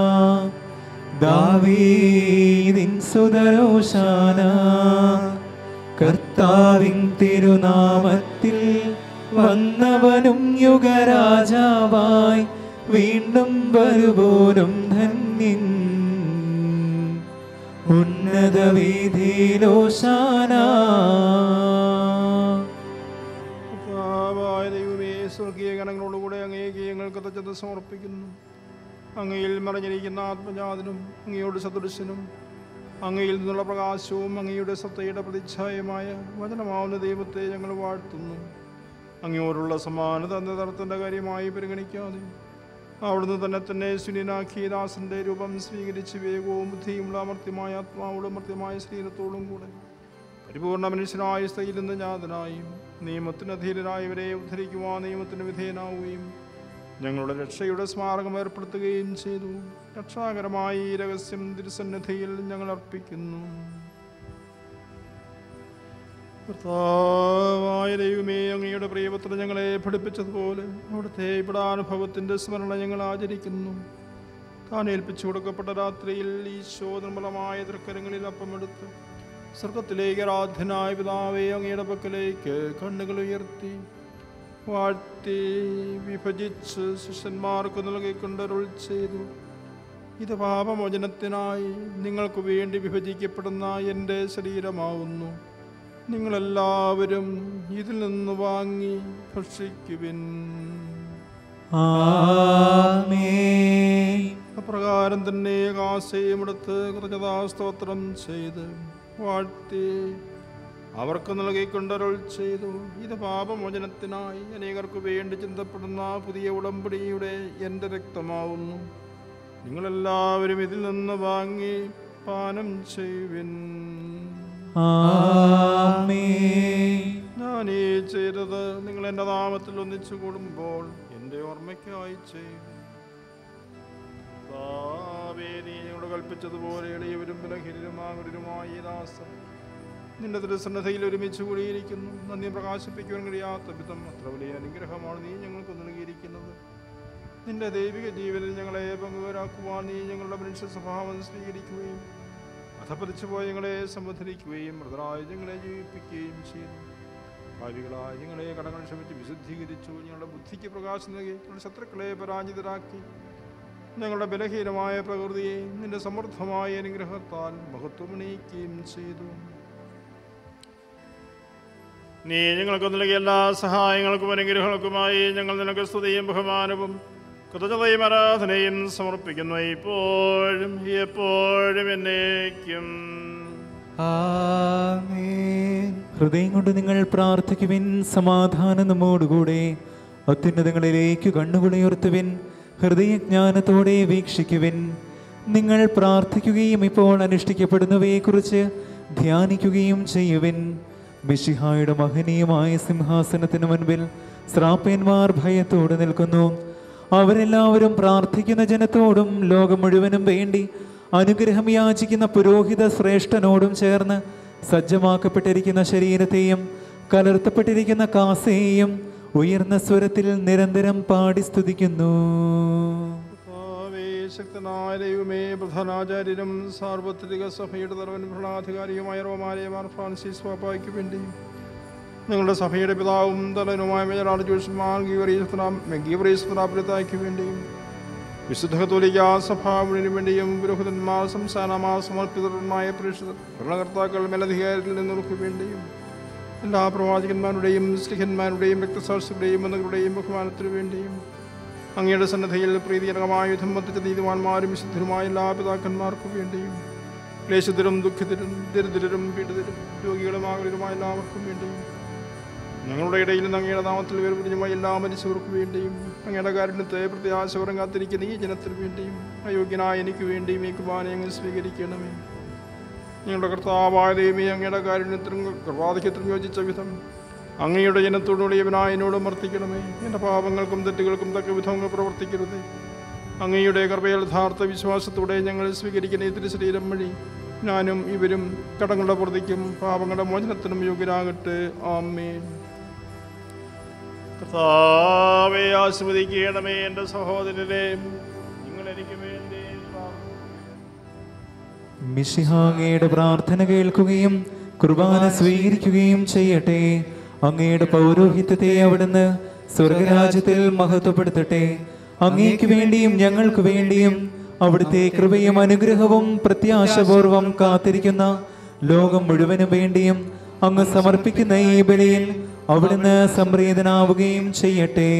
S2: ദാവീദിൻ സുതരോശാന. കർത്താവിൻ തിരുനാമത്തിൽ വന്നവനും യുഗരാജാവായി വീണ്ടും വരുവോനും ധന്യൻ. ഉന്നത വീഥിയിലോശാന.
S1: ദൈവമേ, സ്വർഗീയ ഗണങ്ങളോടുകൂടെ അങ്ങേക്ക് ഞങ്ങൾ കൃതജ്ഞത സമർപ്പിക്കുന്നു. അങ്ങയിൽ മറഞ്ഞിരിക്കുന്ന ആത്മജാതനും അങ്ങയോട് സദൃശനും അങ്ങയിൽ നിന്നുള്ള പ്രകാശവും അങ്ങയുടെ സത്തയുടെ പ്രതിച്ഛായമായ വചനമാവുന്ന ദൈവത്തെ ഞങ്ങൾ വാഴ്ത്തുന്നു. അങ്ങയോടുള്ള സമാനത അന്തതരത്തിൻ്റെ കാര്യമായി പരിഗണിക്കാതെ അവിടുന്ന് തന്നെ തന്നെ ശൂന്യനാക്കിയ ദാസന്റെ രൂപം സ്വീകരിച്ച് വേഗവും ബുദ്ധിയുമുള്ള അമർത്യമായ ആത്മാവോടും അമർത്യമായ ശരീരത്തോടും കൂടെ പരിപൂർണ മനുഷ്യനായ സ്ഥയിൽ നിന്ന് ജാതനായും നിയമത്തിന് അധീനരായവരെ ഉദ്ധരിക്കുവാൻ നിയമത്തിന് വിധേയനാവുകയും ഞങ്ങളുടെ രക്ഷയുടെ സ്മാരകം ഏർപ്പെടുത്തുകയും ചെയ്തു. രക്ഷാകരമായി ഈ രഹസ്യം തിരുസന്നിധിയിൽ ഞങ്ങൾ അർപ്പിക്കുന്നു. കർത്താവായ ദൈവമേ, അങ്ങയുടെ പ്രിയപുത്രൻ ഞങ്ങളെ പഠിപ്പിച്ചതുപോലെ അവിടുത്തെ ഇവിടാനുഭവത്തിൻ്റെ സ്മരണ ഞങ്ങൾ ആചരിക്കുന്നു. താൻ ഏൽപ്പിച്ചു കൊടുക്കപ്പെട്ട രാത്രിയിൽ ഈശോ നിർമ്മലമായ തൃക്കരങ്ങളിൽ അപ്പമെടുത്ത് സ്വർഗത്തിലേക്ക് ആരാധ്യനായ പിതാവേ അങ്ങയുടെ പക്കലേക്ക് കണ്ണുകൾ ഉയർത്തി വാഴ്ത്തി വിഭജിച്ച് ശിഷ്യന്മാർക്ക് നൽകിക്കൊണ്ടരുൾ ചെയ്തു. ഇത് പാപമോചനത്തിനായി നിങ്ങൾക്ക് വേണ്ടി വിഭജിക്കപ്പെടുന്ന എൻ്റെ ശരീരമാവുന്നു. നിങ്ങളെല്ലാവരും ഇതിൽ നിന്ന് വാങ്ങി ഭക്ഷിക്കുവിൻ.
S2: ആമേൻ.
S1: അപ്രകാരം തന്നെ കാസയും എടുത്ത് കൃതജ്ഞതാസ്തോത്രം ചെയ്ത് വാഴ്ത്തി അവർക്ക് നൽകിക്കൊണ്ടരുൾ ചെയ്തു. ഇത് പാപമോചനത്തിനായി അനേകർക്ക് വേണ്ടി ചിന്തപ്പെടുന്ന പുതിയ ഉടമ്പടിയുടെ എൻ്റെ രക്തമാവുന്നു. നിങ്ങളെല്ലാവരും ഇതിൽ നിന്ന് വാങ്ങി പാനം ചെയ്യുവിൻ.
S2: ആമേൻ.
S1: ഞാൻ ഈ ചെയ്തത് നിങ്ങൾ എൻ്റെ നാമത്തിൽ ഒന്നിച്ചു കൂടുമ്പോൾ എൻ്റെ ഓർമ്മയ്ക്കായി ചെയ്യും. ഞങ്ങളോട് കൽപ്പിച്ചതുപോലെ എളിയവരും ബലഹീനരുമാകുരുമായി ദാസൻ നിന്റെ തിരുസന്നിധിയിൽ ഒരുമിച്ച് കൂടിയിരിക്കുന്നു. നന്ദി പ്രകാശിപ്പിക്കുവാൻ കഴിയാത്ത വിധം അത്ര വലിയ അനുഗ്രഹമാണ് നീ ഞങ്ങൾക്ക് നൽകിയിരിക്കുന്നത്. നിന്റെ ദൈവിക ജീവനിൽ ഞങ്ങളെ പങ്കുവരാക്കുവാൻ നീ ഞങ്ങളുടെ മനുഷ്യ സ്വഭാവം സ്വീകരിക്കുകയും അധപതിച്ചു പോയ ഞങ്ങളെ സംബന്ധിക്കുകയും മൃതരായ ഞങ്ങളെ ജീവിപ്പിക്കുകയും ചെയ്തു. ഭാവികളായ ഞങ്ങളെ കടങ്ങൾ ക്ഷമിച്ച് വിശുദ്ധീകരിച്ചു. ഞങ്ങളുടെ ബുദ്ധിക്ക് പ്രകാശം നൽകി ഞങ്ങളുടെ ശത്രുക്കളെ പരാജിതരാക്കി. ഞങ്ങളുടെ ബലഹീനമായ പ്രകൃതിയെ നിന്റെ സമൃദ്ധമായ അനുഗ്രഹത്താൽ മഹത്വമണിയിക്കുകയും ചെയ്തു.
S5: നീ ഞങ്ങൾക്ക് നൽകിയ എല്ലാ സഹായങ്ങൾക്കും അനുഗ്രഹങ്ങൾക്കുമായി ഞങ്ങൾ നിനക്ക് സ്തുതിയും ബഹുമാനവും കൃതജ്ഞതയും ആരാധനയും സമർപ്പിക്കുന്നു. ഇപ്പോഴും എപ്പോഴും എന്നേക്കും.
S4: ആമേൻ.
S2: ഹൃദയം കൊണ്ട് നിങ്ങൾ പ്രാർത്ഥിക്കുവിൻ. സമാധാനം നമ്മോടുകൂടെ. അത്യുന്നതങ്ങളിലേക്ക് കണ്ണുകളുയർത്തുവിൻ. ഹൃദയജ്ഞാനത്തോടെ വീക്ഷിക്കുവിൻ. നിങ്ങൾ പ്രാർത്ഥിക്കുകയും ഇപ്പോൾ അനുഷ്ഠിക്കപ്പെടുന്നവയെക്കുറിച്ച് ധ്യാനിക്കുകയും ചെയ്യുവിൻ. മിശിഹായുടെ മഹനീയമായ സിംഹാസനത്തിന് മുൻപിൽ ശ്രാപ്പന്മാർ ഭയത്തോടെ നിൽക്കുന്നു. അവരെല്ലാവരും പ്രാർത്ഥിക്കുന്ന ജനത്തോടും ലോകം മുഴുവനും വേണ്ടി അനുഗ്രഹം യാചിക്കുന്ന പുരോഹിത ശ്രേഷ്ഠനോടും ചേർന്ന് സജ്ജമാക്കപ്പെട്ടിരിക്കുന്ന ശരീരത്തെയും കലർത്തപ്പെട്ടിരിക്കുന്ന കാസയെയും ഉയർന്ന സ്വരത്തിൽ നിരന്തരം പാടി സ്തുതിക്കുന്നു.
S1: കർത്താവേ, ശക്തനായ ദൈവമേ, പ്രധാനാചാര്യനും സാർവത്രിക സഭയുടെ തലവൻ ഭരണാധികാരിയുമായ റോമാലയ മാർ ഫ്രാൻസിസ് പാപ്പായ്ക്ക് വേണ്ടിയും നിങ്ങളുടെ സഭയുടെ പിതാവും തലവനുമായ മേജർ ജോഷന്മാർ ഗീവറീസ്തനാപുരത്തായ്ക്ക് വേണ്ടിയും വിശുദ്ധ കത്തോലിക്കാ സഭാ മുഴുവനു വേണ്ടിയും പുരോഹിതന്മാർ, സംസ്ഥാനമാർ, സമർപ്പിതന്മായ പ്രേക്ഷിതർ, ഭരണകർത്താക്കൾ, മേലധികാരികളിൽ നിന്നവർക്ക് വേണ്ടിയും എല്ലാ പ്രവാചകന്മാരുടെയും സ്ലിഹന്മാരുടെയും രക്തസാക്ഷികളുടെയും ബന്ധുക്കളുടെയും ബഹുമാനത്തിനു വേണ്ടിയും അങ്ങയുടെ സന്നദ്ധയിൽ പ്രീതിജനകമായ യുദ്ധം വർദ്ധിച്ച നീതിമാന്മാരും വിശുദ്ധരുമായ എല്ലാ പിതാക്കന്മാർക്കും വേണ്ടിയും ക്ലേശത്തിലും ദുഃഖത്തിലും ദരിദ്രരും പീഡിതരും രോഗികളും ആകുലരുമായ എല്ലാവർക്കും വേണ്ടിയും ഞങ്ങളുടെ ഇടയിൽ നിന്ന് അങ്ങയുടെ നാമത്തിൽ വേർപിടിഞ്ഞുമായ എല്ലാ മരിച്ചവർക്കു വേണ്ടിയും അങ്ങയുടെ കാരുണ്യത്തെ പ്രത്യാശപരം കാത്തിരിക്കുന്ന ഈ ജനത്തിനു വേണ്ടിയും അയോഗ്യനായ എനിക്ക് വേണ്ടിയും ഈ കുർബാനയെ അങ്ങ് സ്വീകരിക്കണമേ. ഞങ്ങളുടെ കർത്താവായ ദൈവമേ, അങ്ങയുടെ കാരുണ്യത്തിനും കൃപാധിക്യത്തിനും യോജിച്ച വിധം അങ്ങയുടെ ജനത്തോടുകൂടി ഇവനായ എന്നോടും വർത്തിക്കണമേ. എൻ്റെ പാപങ്ങൾക്കും തെറ്റുകൾക്കും തക്ക വിധം അങ്ങ് പ്രവർത്തിക്കരുത്. അങ്ങയുടെ കൃപയിൽ യഥാർത്ഥ വിശ്വാസത്തോടെ ഞങ്ങൾ സ്വീകരിക്കുന്ന ഈ തിരുശരീരം വഴി ഞാനും ഇവരും കടങ്ങളുടെ പുറത്തേക്കും പാപങ്ങളുടെ മോചനത്തിനും യോഗ്യരാകട്ടെ. ആമേൻ.
S5: കർത്താവേ, ആസ്വദിക്കണമേ എൻ്റെ സഹോദരരെ, നിങ്ങൾ എനിക്ക് വേണ്ടി
S2: മിശിഹാങ്ങയുടെ പ്രാർത്ഥന കേൾക്കുകയും കുർബാന സ്വീകരിക്കുകയും ചെയ്യട്ടെ. അങ്ങയുടെ പൗരോഹിത്യത്തെ അവിടുന്ന് സ്വർഗരാജ്യത്തിൽ മഹത്വപ്പെടുത്തട്ടെ. അങ്ങേക്ക് വേണ്ടിയും ഞങ്ങൾക്ക് വേണ്ടിയും അവിടുത്തെ കൃപയും അനുഗ്രഹവും പ്രത്യാശപൂർവം കാത്തിരിക്കുന്ന ലോകം മുഴുവനും വേണ്ടിയും അങ്ങ് സമർപ്പിക്കുന്ന ഈ ബലിയിൽ അവിടുന്ന് സംപ്രീതനാവുകയും ചെയ്യട്ടെ.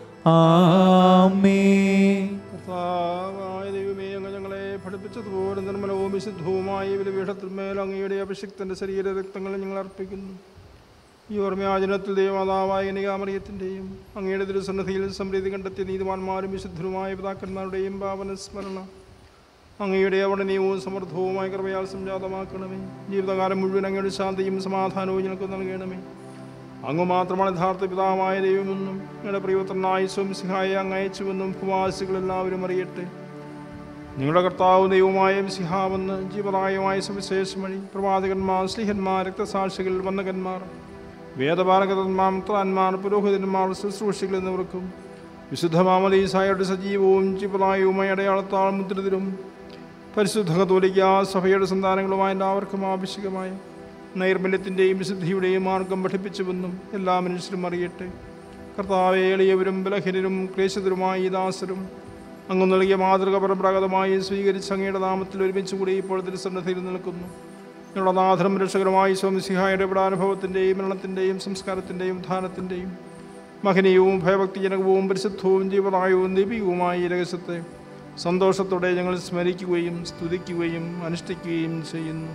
S2: ആമേൻ.
S1: കർത്താവായ ദൈവമേ, അങ്ങ് ഞങ്ങളെ പഠിപ്പിച്ചതുപോലെ നിർമ്മലവും വിശുദ്ധവുമായ ഈ ബലിപീഠത്തിന്മേൽ അങ്ങയുടെ അഭിഷിക്തന്റെ ശരീര രക്തങ്ങൾ ഞങ്ങൾ അർപ്പിക്കുന്നു. ഈ ഓർമ്മയാചരണത്തിൽ ദൈവമാതാവായ കന്യകാമറിയത്തിൻ്റെയും അങ്ങയുടെ തിരുസന്നിധിയിൽ സമൃദ്ധി കണ്ടെത്തിയ നീതിമാന്മാരും വിശുദ്ധരുമായ പിതാക്കന്മാരുടെയും പാവന സ്മരണ അങ്ങയുടെ അവർണ്ണനീയവും സമൃദ്ധവുമായ കൃപയാൽ സംജാതമാക്കണമേ. ജീവിതകാലം മുഴുവൻ അങ്ങയുടെ ശാന്തിയും സമാധാനവും ഞങ്ങൾക്ക് നൽകണമേ. അങ്ങ് മാത്രമാണ് യഥാർത്ഥ പിതാവായ ദൈവമെന്നും ഞങ്ങളുടെ പ്രിയപുത്രനായ സ്വംസിഹായെ അങ്ങ് അയച്ചുവെന്നും ഭൂവാസികളെല്ലാവരും അറിയട്ടെ. നിങ്ങളുടെ കർത്താവ് ദൈവമായ സിഹാവെന്ന് ജീവദായകമായ സുവിശേഷം വഴി പ്രവാചകന്മാർ, സ്ലിഹന്മാർ, രക്തസാക്ഷികൾ, വന്ദകന്മാർ, വേദപാലകന്മാർ, ത്രാന്മാർ, പുരോഹിതന്മാർ, ശുശ്രൂഷികൾ എന്നിവർക്കും വിശുദ്ധ മാമോദീസായുടെ സജീവവും ജീവദായകവുമായ അടയാളത്താൽ മുദ്രിതരും പരിശുദ്ധ കത്തോലിക്കാ സഭയുടെ സന്താനങ്ങളുമായ എല്ലാവർക്കും ആവശ്യകമായ നൈർമല്യത്തിൻ്റെയും വിശുദ്ധിയുടെയും മാർഗം പഠിപ്പിച്ചുവെന്നും എല്ലാ മനുഷ്യരും അറിയട്ടെ. കർത്താവേ, എളിയവരും ബലഹീനരും ക്ലേശിതരുമായ ഈ ദാസരും അങ്ങ് നൽകിയ മാതൃക പരമ്പരാഗതമായി സ്വീകരിച്ച് അങ്ങയുടെ നാമത്തിൽ ഒരുമിച്ച് കൂടി ഇപ്പോൾ തിരുസന്നിധിയിൽ നിൽക്കുന്നു. ഞങ്ങളുടെ നാഥനും രക്ഷകരുമായി സ്വംസിഹായുടെ വിടാനുഭവത്തിൻ്റെയും മരണത്തിൻ്റെയും സംസ്കാരത്തിൻ്റെയും ഉത്ഥാനത്തിൻ്റെയും മഹനീയവും ഭയഭക്തിജനകവും പരിശുദ്ധവും ജീവദായകവും ദീപികവുമായ ഈ രഹസ്യത്തെ സന്തോഷത്തോടെ ഞങ്ങൾ സ്മരിക്കുകയും സ്തുതിക്കുകയും അനുഷ്ഠിക്കുകയും ചെയ്യുന്നു.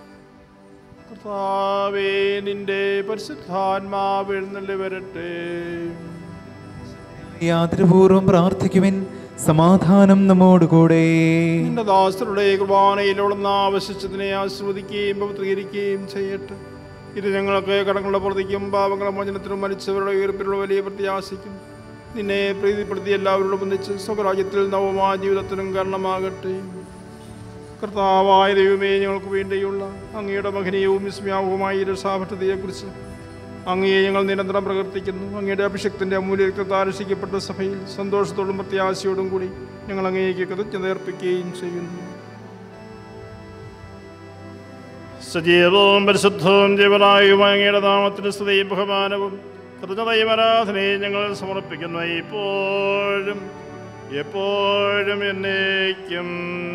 S1: കർത്താവേ, നിന്റെ പരിശുദ്ധാത്മാവ് എഴുന്നള്ളി വരട്ടെ.
S2: യാത്രപൂർവ്വം പ്രാർത്ഥിക്കുവിൻ. സമാധാനം നമ്മോടുകൂടെ.
S1: നിന്റെ ദാസരുടെ കുർബാനയിലുള്ള ആവശ്യത്തിനെ ആസ്വദിക്കുകയും പവിത്രീകരിക്കുകയും ചെയ്യട്ടെ. ഇത് ഞങ്ങൾക്ക് കടങ്ങളുടെ പുറത്തേക്കും പാപങ്ങളുടെ മോചനത്തിനും മരിച്ചവരുടെ ഉയർപ്പിലുള്ള വലിയ പ്രത്യാശയ്ക്കും നിന്നെ പ്രീതിപ്പെടുത്തി എല്ലാവരോടും ഒന്നിച്ച് സ്വരാജ്യത്തിൽ നവമായ ജീവിതത്തിനും കാരണമാകട്ടെ. കർത്താവായ ദൈവമേ, ഞങ്ങൾക്ക് വേണ്ടിയുള്ള അങ്ങയുടെ മഹനീയവും വിസ്മയാവുമായ രക്ഷാഭക്തതയെക്കുറിച്ച് അങ്ങയെ ഞങ്ങൾ നിരന്തരം പ്രകീർത്തിക്കുന്നു. അങ്ങയുടെ അഭിഷക്തിൻ്റെ അമൂല്യ രക്തത്താൽ രക്ഷിക്കപ്പെട്ട സഭയിൽ സന്തോഷത്തോടും പ്രത്യാശയോടും കൂടി ഞങ്ങൾ അങ്ങേക്ക് കൃതജ്ഞത അർപ്പിക്കുകയും ചെയ്യുന്നു.
S5: സജീവവും പരിശുദ്ധവും ജീവനായുമായ അങ്ങയുടെ നാമത്തിന് സ്തുതിയും ബഹുമാനവും കൃതജ്ഞതയും ആരാധനയും ഞങ്ങൾ സമർപ്പിക്കുന്നു, ഇപ്പോഴും എപ്പോഴും എന്നേക്കും.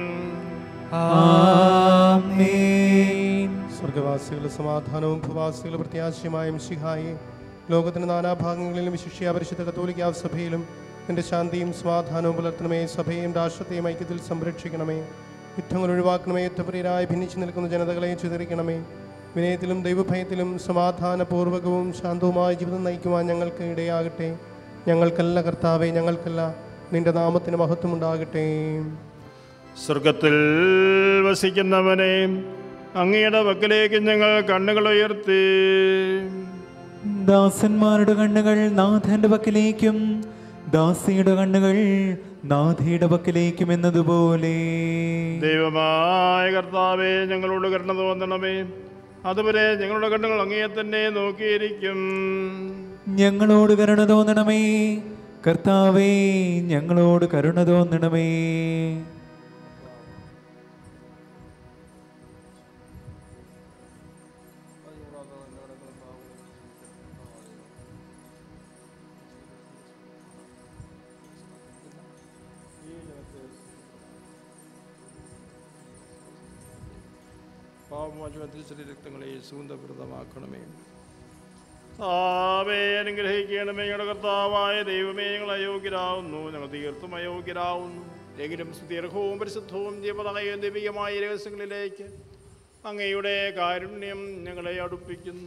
S2: ആമേൻ.
S3: സ്വർഗവാസികളുടെ സമാധാനവും ഭൂവാസികളുടെ പ്രത്യാശയുമായ മിശിഹായെ, ലോകത്തിന്റെ നാനാഭാഗങ്ങളിലും വിശിഷ്യ പരിശുദ്ധ കത്തോലിക്കാ സഭയിലും നിന്റെ ശാന്തിയും സമാധാനവും പുലർത്തണമേ. സഭയെയും രാഷ്ട്രത്തെയും ഐക്യത്തിൽ സംരക്ഷിക്കണമേ. യുദ്ധങ്ങൾ ഒഴിവാക്കണമേ. യുദ്ധപ്രിയരായി ഭിന്നിച്ചു നിൽക്കുന്ന ജനതകളെ ചിതറിക്കണമേ. വിനയത്തിലും ദൈവഭയത്തിലും സമാധാനപൂർവകവും ശാന്തവുമായ ജീവിതം നയിക്കുവാൻ ഞങ്ങൾക്ക് ഇടയാകട്ടെ. ഞങ്ങൾക്കല്ല കർത്താവേ, ഞങ്ങൾക്കല്ല, നിന്റെ നാമത്തിന് മഹത്വമുണ്ടാകട്ടെ.
S5: സ്വർഗത്തിൽ വസിക്കുന്നവനെ, അങ്ങയുടെ പക്കലേക്ക് ഞങ്ങൾ കണ്ണുകൾ ഉയർത്തി.
S2: ദാസന്മാരുടെ കണ്ണുകൾ നാഥന്റെ പക്കലേക്കും ദാസിയുടെ കണ്ണുകൾ നാഥയുടെ പക്കലേക്കും എന്നതുപോലെ
S5: ദൈവമായ കർത്താവേ, ഞങ്ങളോട് കരുണ തോന്നണമേ. അതുവരെ ഞങ്ങളുടെ കണ്ണുകൾ അങ്ങയെ തന്നെ നോക്കിയിരിക്കും.
S2: ഞങ്ങളോട് കരുണ തോന്നണമേ കർത്താവേ, ഞങ്ങളോട് കരുണ തോന്നണമേ.
S1: പാപമോചനത്തിൽ രക്തങ്ങളെ സുഗന്ധപ്രദമാക്കണമേ.
S5: താവേ അനുഗ്രഹിക്കണമേ. ഞങ്ങളുടെ കർത്താവായ ദൈവമേ, ഞങ്ങൾ അയോഗ്യരാവുന്നു, ഞങ്ങൾ തീർത്തും അയോഗ്യരാവുന്നു. എങ്കിലും സ്തുത്യർഹവും പരിശുദ്ധവും ജീവനായ ദൈവികമായ രഹസ്യങ്ങളിലേക്ക് അങ്ങയുടെ കാരുണ്യം ഞങ്ങളെ അടുപ്പിക്കുന്നു.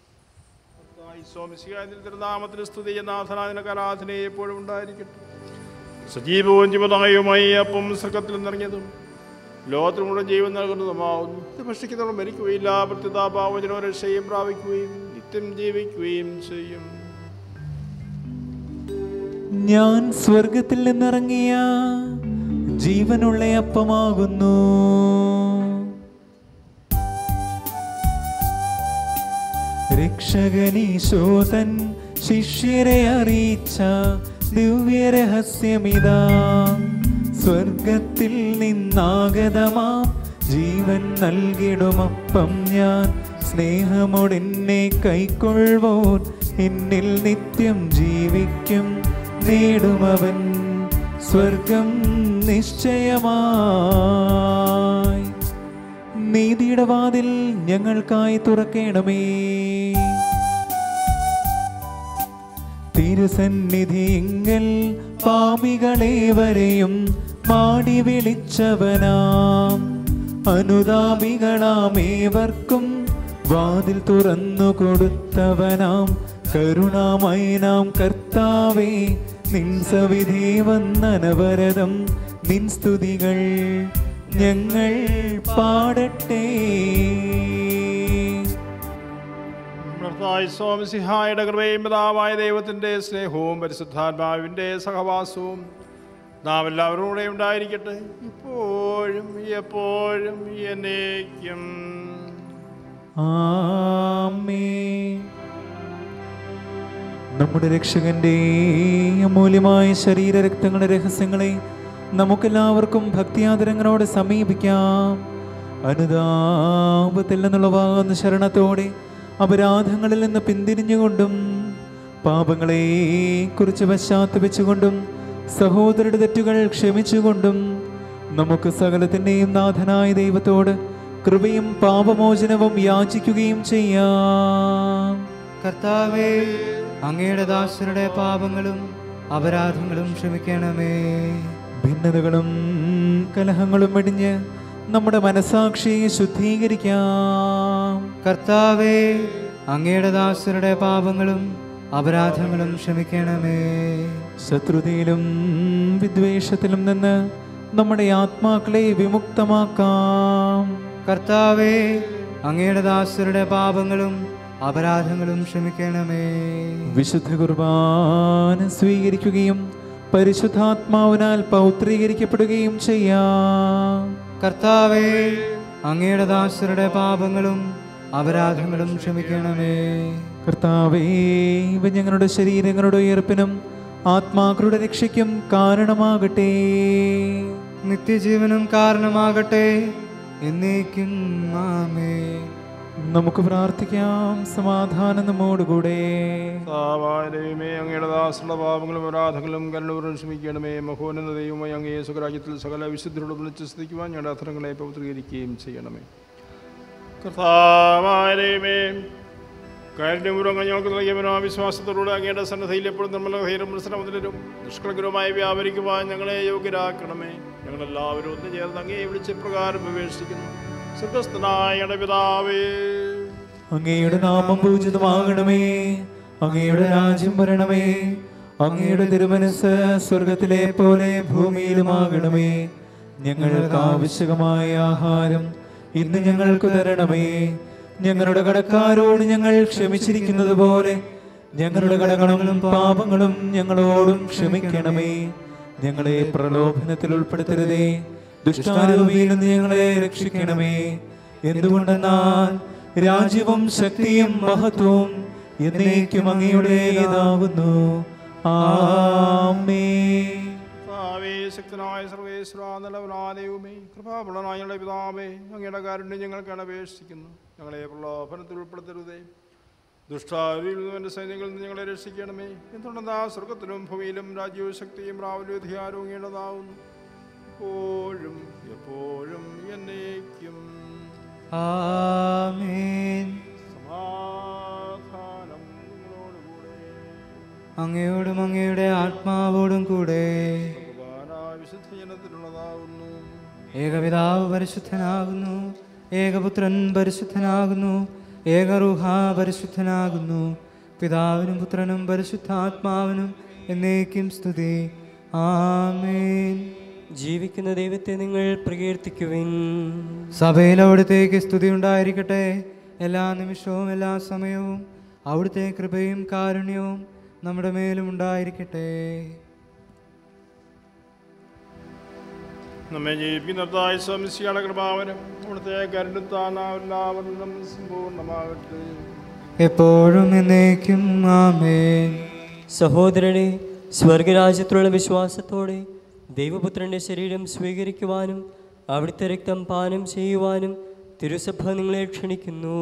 S5: തിരുനാമത്തിന് സ്തുതി നാഥനാഥനക്ക് ആരാധന എപ്പോഴും ഉണ്ടായിരിക്കട്ടെ. സജീവവും ജീവനായവുമായി അപ്പം സ്വർഗ്ഗത്തിൽ നിറഞ്ഞതും ലോകത്തിനുള്ള ജീവൻ നൽകുന്നതുമാവുന്നു. ഇത് ഭക്ഷിക്കുന്നവർ മരിക്കുകയില്ല, പ്രത്യുതാപാവചനോ രക്ഷയും പ്രാപിക്കുകയും നിത്യം ജീവിക്കുകയും ചെയ്യും.
S2: ഞാൻ സ്വർഗത്തിൽ നിന്നിറങ്ങിയ ജീവനുള്ള അപ്പമാകുന്നു. രക്ഷകനീശോതൻ ശിഷ്യരെ അറിയിച്ച ദിവ്യരഹസ്യമിതാ, സ്വർഗത്തിൽ നിന്നാഗതമാം ജീവൻ നൽകിടുമപ്പം ഞാൻ, സ്നേഹമോടെന്നെ കൈക്കൊള്ളുവോൻ എന്നിൽ നിത്യം ജീവിക്കും, നേടുമവൻ സ്വർഗം നിശ്ചയമായി. നീതിയുടെ വാതിൽ ഞങ്ങൾക്കായി തുറക്കേണമേ. തിരുസന്നിധിയിങ്കൽ പാപികളേവരെയും മാടി വിളിച്ചവനാം, അനുതാപികളാമേവർക്കും വാതിൽ തുറന്നു കൊടുത്തവനാം, കരുണാമയി നാം കർത്താവേ, നിൻ സവിധി വന്നനവരതം നിൻ സ്തുതികൾ ഞങ്ങൾ പാടട്ടെ.
S5: സ്വാമിസിഹായുടെ കൃപയും പിതാവായ ദൈവത്തിൻ്റെ സ്നേഹവും പരിശുദ്ധാത്മാവിൻ്റെ സഹവാസവും നാം എല്ലാവരുടെ ഉണ്ടായിരിക്കട്ടെ, ഇപ്പോഴും എപ്പോഴും എന്നേക്കും.
S2: ആമേൻ. നമ്മുടെ രക്ഷകന്റെ അമൂല്യമായ ശരീരരക്തങ്ങളുടെ രഹസ്യങ്ങളെ നമുക്കെല്ലാവർക്കും ഭക്തിയാദരങ്ങളോടെ സമീപിക്കാം. അനുതാപത്തിൽ നിന്നുള്ളവാകുന്ന ശരണത്തോടെ അപരാധങ്ങളിൽ നിന്ന് പിന്തിരിഞ്ഞുകൊണ്ടും പാപങ്ങളെ കുറിച്ച് പശ്ചാത്തപിച്ചുകൊണ്ടും സഹോദരരുടെ തെറ്റുകൾ ക്ഷമിച്ചുകൊണ്ടും നമുക്ക് സകലത്തിൻ്റെയും നാഥനായ ദൈവത്തോട് കൃപയും പാപമോചനവും യാചിക്കുകയും ചെയ്യാം.
S4: കർത്താവേ, അങ്ങയുടെ ദാസരുടെ പാപങ്ങളും അപരാധങ്ങളും ക്ഷമിക്കണമേ.
S2: ഭിന്നതകളും കലഹങ്ങളും വെടിഞ്ഞ് നമ്മുടെ മനസാക്ഷിയെ ശുദ്ധീകരിക്കാം.
S4: കർത്താവേ, അങ്ങയുടെ ദാസരുടെ പാപങ്ങളും അപരാധങ്ങളും ക്ഷമിക്കണമേ.
S2: ശത്രുതയിലും വിദ്വേഷത്തിലും നിന്ന് നമ്മുടെ ആത്മാക്കളെ വിമുക്തമാക്കാം.
S4: കർത്താവേ, അങ്ങയുടെ ദാസരുടെ പാപങ്ങളും അപരാധങ്ങളും ക്ഷമിക്കണമേ.
S2: വിശുദ്ധ കുർബാന സ്വീകരിക്കുകയും പരിശുദ്ധാത്മാവിനാൽ പൗത്രീകരിക്കപ്പെടുകയും ചെയ്യാം.
S4: കർത്താവേ, അങ്ങയുടെ ദാസരുടെ പാപങ്ങളും അപരാധങ്ങളും ക്ഷമിക്കണമേ.
S2: കർത്താവേ, ഇവ ഞങ്ങളുടെ ശരീരങ്ങളുടെ ഉയർപ്പിനും ആത്മാക്കളുടെ രക്ഷയ്ക്കും കാരണമാകട്ടെ.
S4: നിത്യജീവനും കാരണമാകട്ടെ, എന്നേക്കും ആമേൻ.
S2: നമുക്ക് പ്രാർത്ഥിക്കാം. സമാധാനം നമ്മോടുകൂടെ.
S1: ദൈവമേ, അങ്ങയുടെ ദാസരുടെ പാപങ്ങളും അപരാധങ്ങളും കരുണപൂർവ്വം ക്ഷമിക്കണമേ. മഹോന്നത ദൈവമേ, അങ്ങയെ സുഖരാജ്യത്തിൽ സകല വിശുദ്ധരോട് വിളിച്ച് സ്തുതിക്കുവാൻ ഞങ്ങളുടെ അധരങ്ങളെ പവിത്രീകരിക്കുകയും ചെയ്യണമേ.
S5: കർത്താവായ ദൈവമേ, കാരുണ്യപൂർവ്വം ഞങ്ങൾക്ക് നൽകിയവനോ വിശ്വാസത്തോടുകൂടെ അങ്ങയുടെ സന്നദ്ധയിൽ എപ്പോഴും നിർമ്മല ധൈര്യം മത്സരമുതലും നിഷ്കളങ്കരമായി വ്യാപരിക്കുവാൻ ഞങ്ങളെ യോഗ്യരാക്കണമേ. ഞങ്ങളെല്ലാവരും ഒന്ന് ചേർന്ന് അങ്ങയെ വിളിച്ച് പ്രകാരം ഉപേക്ഷിക്കുന്നു. സ്വർഗ്ഗസ്ഥനായ പിതാവേ,
S2: അങ്ങയുടെ നാമം പൂജിതമാകണമേ. അങ്ങയുടെ രാജ്യം വരണമേ. അങ്ങയുടെ തിരുമനസ് സ്വർഗത്തിലെ പോലെ ഭൂമിയിലുമാകണമേ. ഞങ്ങൾക്ക് ആവശ്യമായ ആഹാരം ഇന്ന് ഞങ്ങൾക്ക് തരണമേ. ഞങ്ങളുടെ കടക്കാരോട് ഞങ്ങൾ ക്ഷമിച്ചിരിക്കുന്നത് പോലെ ഞങ്ങളുടെ കടങ്ങളും പാപങ്ങളും ഞങ്ങളോടും ക്ഷമിക്കണമേ. ഞങ്ങളെ പ്രലോഭനത്തിൽ ഉൾപ്പെടുത്തരുതേ, ദുഷ്ടാരൂപിയിൽ നിന്ന് ഞങ്ങളെ രക്ഷിക്കണമേ. എന്തുകൊണ്ടെന്നാൽ രാജ്യവും ശക്തിയും മഹത്വവും എന്നേക്കും അങ്ങയുടേതാകുന്നു. ആമേൻ.
S5: ശക്തനായ സർവേശ്വരാ നിലവനാദൈവമേ, കൃപാപൂർണനായ ഞങ്ങളുടെ പിതാവേ, അങ്ങയുടെ കാരുണ്യം ഞങ്ങൾക്ക് അപേക്ഷിക്കുന്നു. ഞങ്ങളെ പ്രലോഭനത്തിൽ ഉൾപ്പെടുത്തരുതേ, ദുഷ്ടാരിൽ നിന്നും സൈന്യങ്ങളിൽ നിന്ന് ഞങ്ങളെ രക്ഷിക്കണമേ. എന്തുകൊണ്ടെന്നാ സ്വർഗത്തിലും ഭൂമിയിലും രാജ്യവും ശക്തിയും പ്രാബല്യവും അധികാരവും അങ്ങയുടേതാവുന്നു, എപ്പോഴും എപ്പോഴും എന്നേക്കും.
S4: ആമേൻ.
S5: സമാധാനം നിങ്ങളോടുകൂടെ.
S4: അങ്ങയോടും അങ്ങയുടെ ആത്മാവോടും കൂടെ.
S5: വിശുദ്ധ ജനത്തിലുള്ളതാവുന്നു.
S4: ഏകപിതാവ് പരിശുദ്ധനാകുന്നു, ഏകപുത്രൻ പരിശുദ്ധനാകുന്നു, ഏകറൂഹ പരിശുദ്ധനാകുന്നു. പിതാവിനും പുത്രനും പരിശുദ്ധാത്മാവിനും എന്നേക്കും സ്തുതി. ആമേൻ.
S6: ജീവിക്കുന്ന ദൈവത്തെ നിങ്ങൾ പ്രകീർത്തിക്കുവിൻ.
S4: സഭയിൽ അവിടുത്തേക്ക് സ്തുതി ഉണ്ടായിരിക്കട്ടെ. എല്ലാ നിമിഷവും എല്ലാ സമയവും അവിടുത്തെ കൃപയും കാരുണ്യവും നമ്മുടെ മേലും ഉണ്ടായിരിക്കട്ടെ.
S5: നമ്മെ ജീവിക്കുന്നതായ സംശയുടെ കൃപാവനം അവിടുത്തെ കരുണത്താൽ എല്ലാവരും സമ്പൂർണ്ണമാകട്ടെ,
S4: എപ്പോഴും എന്നേക്കും. ആമേൻ.
S6: സഹോദരനെ, സ്വർഗരാജ്യത്തിലുള്ള വിശ്വാസത്തോടെ ദൈവപുത്രന്റെ ശരീരം സ്വീകരിക്കുവാനും അവിടുത്തെ രക്തം പാനം ചെയ്യുവാനും തിരുസഭ നിങ്ങളെ ക്ഷണിക്കുന്നു.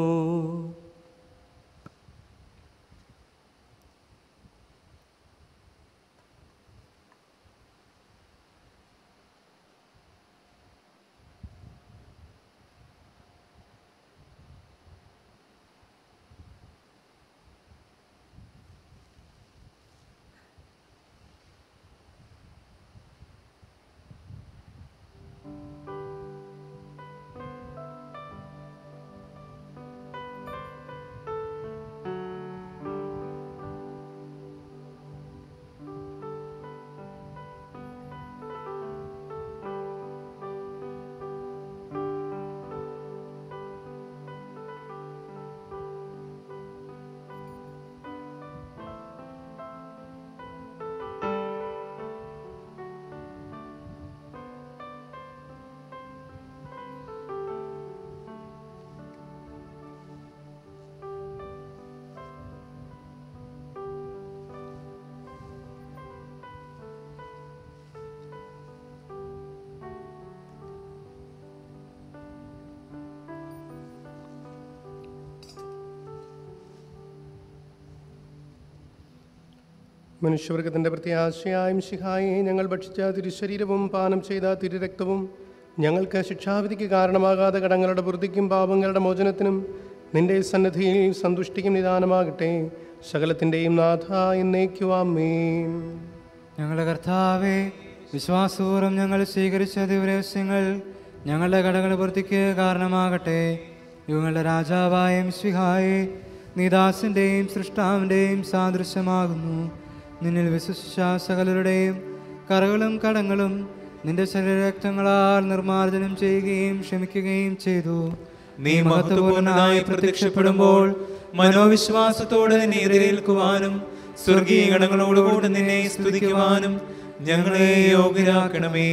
S3: മനുഷ്യവർഗത്തിൻ്റെ പ്രത്യാശയായ മിശിഹായെ ഞങ്ങൾ ഭക്ഷിച്ച തിരുശരീരവും പാനം ചെയ്ത തിരുരക്തവും ഞങ്ങൾക്ക് ശിക്ഷാവിധിക്ക് കാരണമാകാതെ കടങ്ങളുടെ വൃദ്ധിക്കും പാപങ്ങളുടെ മോചനത്തിനും നിന്റെ സന്നിധിയിൽ സന്തുഷ്ടിക്കും നിദാനമാകട്ടെ. സകലത്തിൻ്റെയും നാഥ എന്നേക്കും. ആമേൻ.
S4: ഞങ്ങളുടെ കർത്താവേ, വിശ്വാസപൂർവ്വം ഞങ്ങൾ സ്വീകരിച്ച ദിവരഹസ്യങ്ങൾ ഞങ്ങളുടെ കടകളുടെ പൂർത്തിക്ക് കാരണമാകട്ടെ. യുഗങ്ങളുടെ രാജാവായ മിശിഹായെ, നീ ദാസന്റെയും സൃഷ്ടാവിൻ്റെയും സാദൃശ്യമാകുന്നു. നിന്നിൽ വിശ്വസിച്ച സകലരുടെയും കറകളും കടങ്ങളും നിന്റെ ശരീരരക്തങ്ങളാൽ നിർമ്മാർജ്ജനം ചെയ്യുകയും ക്ഷമിക്കുകയും ചെയ്തു.
S2: നീ മഹത്വപൂർണ്ണനായി പ്രത്യക്ഷപ്പെടുമ്പോൾ മനോവിശ്വാസത്തോടെ നിന്നെ എതിരേൽക്കുവാനും സ്വർഗീയ ഗണങ്ങളോടുകൂടി നിന്നെ സ്തുതിക്കുവാനും ഞങ്ങളെ യോഗ്യരാക്കണമേ.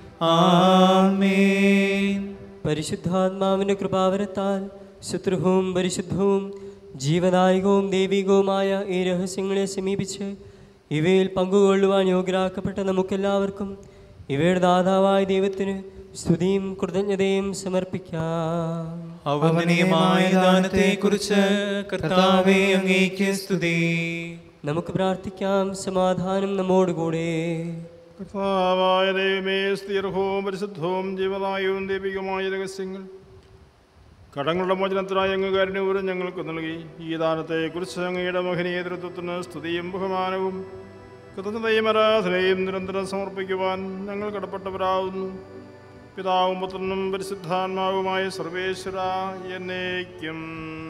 S2: ആമേൻ.
S6: പരിശുദ്ധാത്മാവിന്റെ കൃപാവരത്താൽ ശത്രുവും പരിശുദ്ധവും ജീവദായകവും ദൈവികവുമായ ഈ രഹസ്യങ്ങളെ സമീപിച്ച് ഇവയിൽ പങ്കുകൊള്ളുവാൻ യോഗ്യരാക്കപ്പെട്ട നമുക്കെല്ലാവർക്കും ഇവയുടെ ദാതാവായ ദൈവത്തിന് സ്തുതിയും കൃതജ്ഞതയും സമർപ്പിക്കാം.
S2: അവമനീയമായ ദാനത്തെക്കുറിച്ച് കർത്താവേ അങ്ങേക്ക് സ്തുതി.
S6: നമുക്ക് പ്രാർത്ഥിക്കാം. സമാധാനം നമ്മോടുകൂടെ.
S5: കർത്താവായ ദൈവമേ, സ്ഥിരവും പരിശുദ്ധവും ജീവദായകവും ദൈവികമായ രഹസ്യങ്ങൾ കടങ്ങളുടെ മോചനത്തിനായി അങ്ങ് കാരുണ്യപൂർവ്വം ഞങ്ങൾക്ക് നൽകി. ഈ ദാനത്തെക്കുറിച്ച് അങ്ങയുടെ മഹനീയ നേതൃത്വത്തിന് സ്തുതിയും ബഹുമാനവും കൃതജ്ഞതയും ആരാധനയും നിരന്തരം സമർപ്പിക്കുവാൻ ഞങ്ങൾ കടപ്പെട്ടവരാകുന്നു. പിതാവും പുത്രനും പരിശുദ്ധാത്മാവുമായ സർവേശ്വര എന്നേക്കും.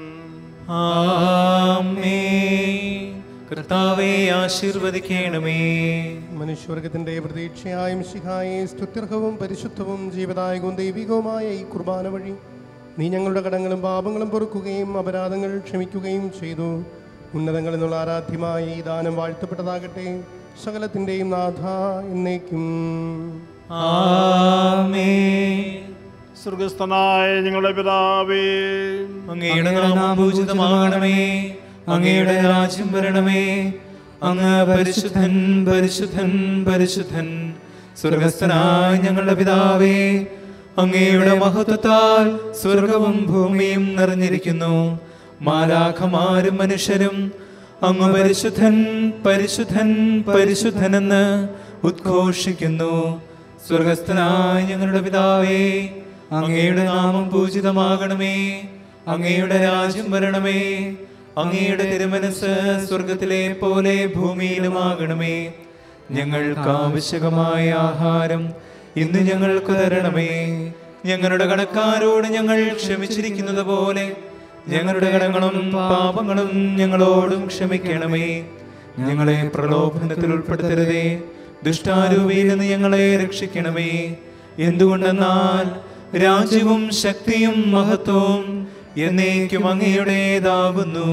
S2: ആമേൻ. കർത്താവേ ആശീർവദിക്കണമേ.
S3: മനുഷ്യവർഗത്തിൻ്റെ പ്രതീക്ഷയായ മിശിഹായെ, സ്തുത്യർഹവും പരിശുദ്ധവും ജീവദായകവും ദൈവികവുമായ ഈ കുർബാന വഴി നീ ഞങ്ങളുടെ കടങ്ങളും പാപങ്ങളും പൊറുക്കുകയും അപരാധങ്ങൾ ക്ഷമിക്കുകയും ചെയ്തു. ഉന്നതങ്ങളിൽ നിന്നുള്ള ആരാധ്യമായ ഈ ദാനം വാഴ്ത്തപ്പെട്ടതാകട്ടെ. സകലത്തിൻ്റെയും നാഥ എന്നേക്കും.
S2: ആമേൻ.
S5: സ്വർഗസ്ഥനായ ഞങ്ങളുടെ പിതാവേ,
S2: അങ്ങയുടെ നാമം പൂജിതമാകണമേ, അങ്ങയുടെ രാജ്യം വരണമേ, അങ്ങ് പരിശുദ്ധൻ പരിശുദ്ധൻ പരിശുദ്ധൻ. സ്വർഗസ്ഥനായ ഞങ്ങളുടെ പിതാവേ, അങ്ങയുടെ മഹത്വത്താൽ സ്വർഗവും ഭൂമിയും നിറഞ്ഞിരിക്കുന്നു. മാലാഖമാരും മനുഷ്യരും അങ്ങ് പരിശുദ്ധൻ പരിശുദ്ധൻ പരിശുദ്ധനെന്ന് ഉദ്ഘോഷിക്കുന്നു. സ്വർഗസ്ഥനായ ഞങ്ങളുടെ പിതാവേ, അങ്ങയുടെ നാമം പൂജിതമാകണമേ, അങ്ങയുടെ രാജ്യം വരണമേ, അങ്ങയുടെ തിരുമനസ് സ്വർഗത്തിലെ പോലെ ഭൂമിയിലുമാകണമേ. ഞങ്ങൾക്ക് ആവശ്യകമായ ആഹാരം ഇന്ന് ഞങ്ങൾക്ക് തരണമേ. ഞങ്ങളുടെ കടക്കാരോട് ഞങ്ങൾ ക്ഷമിച്ചിരിക്കുന്നത് പോലെ ഞങ്ങളുടെ കടങ്ങളും പാപങ്ങളും ഞങ്ങളോടും ക്ഷമിക്കണമേ. ഞങ്ങളെ പ്രലോഭനത്തിൽ ഉൾപ്പെടുത്തരുതേ, ദുഷ്ടാരൂപിയിൽ നിന്ന് ഞങ്ങളെ രക്ഷിക്കണമേ. എന്തുകൊണ്ടെന്നാൽ രാജ്യവും ശക്തിയും മഹത്വവും എന്നേക്കും അങ്ങയുടേതാകുന്നു.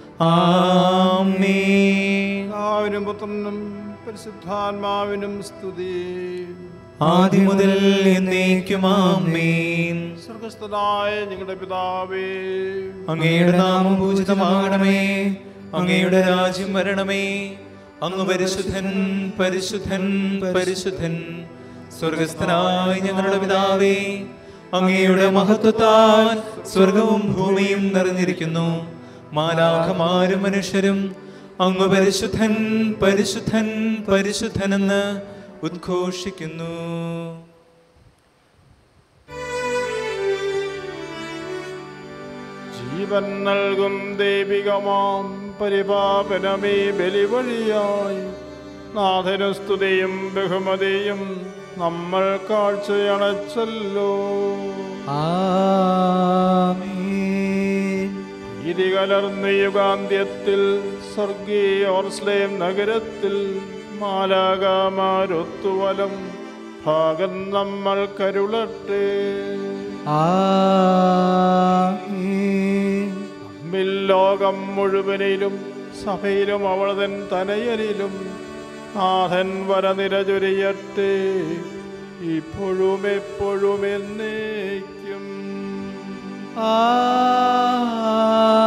S2: ആമേൻ.
S5: പിതാവിനും പുത്രനും പരിശുദ്ധാത്മാവിനും സ്തുതി.
S2: ആദ്യം മുതൽ എന്നേക്കും ആമേൻ.
S5: സ്വർഗസ്ഥനായ ഞങ്ങളുടെ പിതാവേ,
S2: അങ്ങയുടെ നാമം പൂജിതമാകണമേ, അങ്ങയുടെ രാജ്യം വരണമേ, അങ്ങ് പരിശുദ്ധൻ പരിശുദ്ധൻ പരിശുദ്ധൻ. സ്വർഗസ്ഥനായ ഞങ്ങളുടെ പിതാവേ, അങ്ങയുടെ മഹത്വത്താൽ സ്വർഗവും ഭൂമിയും നിറഞ്ഞിരിക്കുന്നു. മാലാഖമാരും മനുഷ്യരും അങ്ങ് പരിശുദ്ധൻ പരിശുദ്ധൻ പരിശുദ്ധനെന്ന് ഉദ്ഘോഷിക്കുന്നു.
S5: ജീവൻ നൽകും ദൈവികമാം പരിപാപനമേ ബലി വഴിയായി നാഥനു സ്തുതിയും ബഹുമതിയും നമ്മൾ കാഴ്ചയണച്ചല്ലോ.
S4: ആമേൻ.
S5: ഇതി കലർന്ന യുഗാന്ത്യത്തിൽ സ്വർഗീയ ഓർസ്ലേം നഗരത്തിൽ മാലാഖമാരൊത്തുവലം ഭാഗം നമ്മൾ കരുളട്ടെ.
S4: ആമേൻ.
S5: നമ്മിൽ ലോകം മുഴുവനിലും സഭയിലും അവളതൻ തനയലിലും നാഥൻ വരനിര ചൊരിയട്ടെ, ഇപ്പോഴും എപ്പോഴും എന്നേക്കും.
S4: ആമേൻ.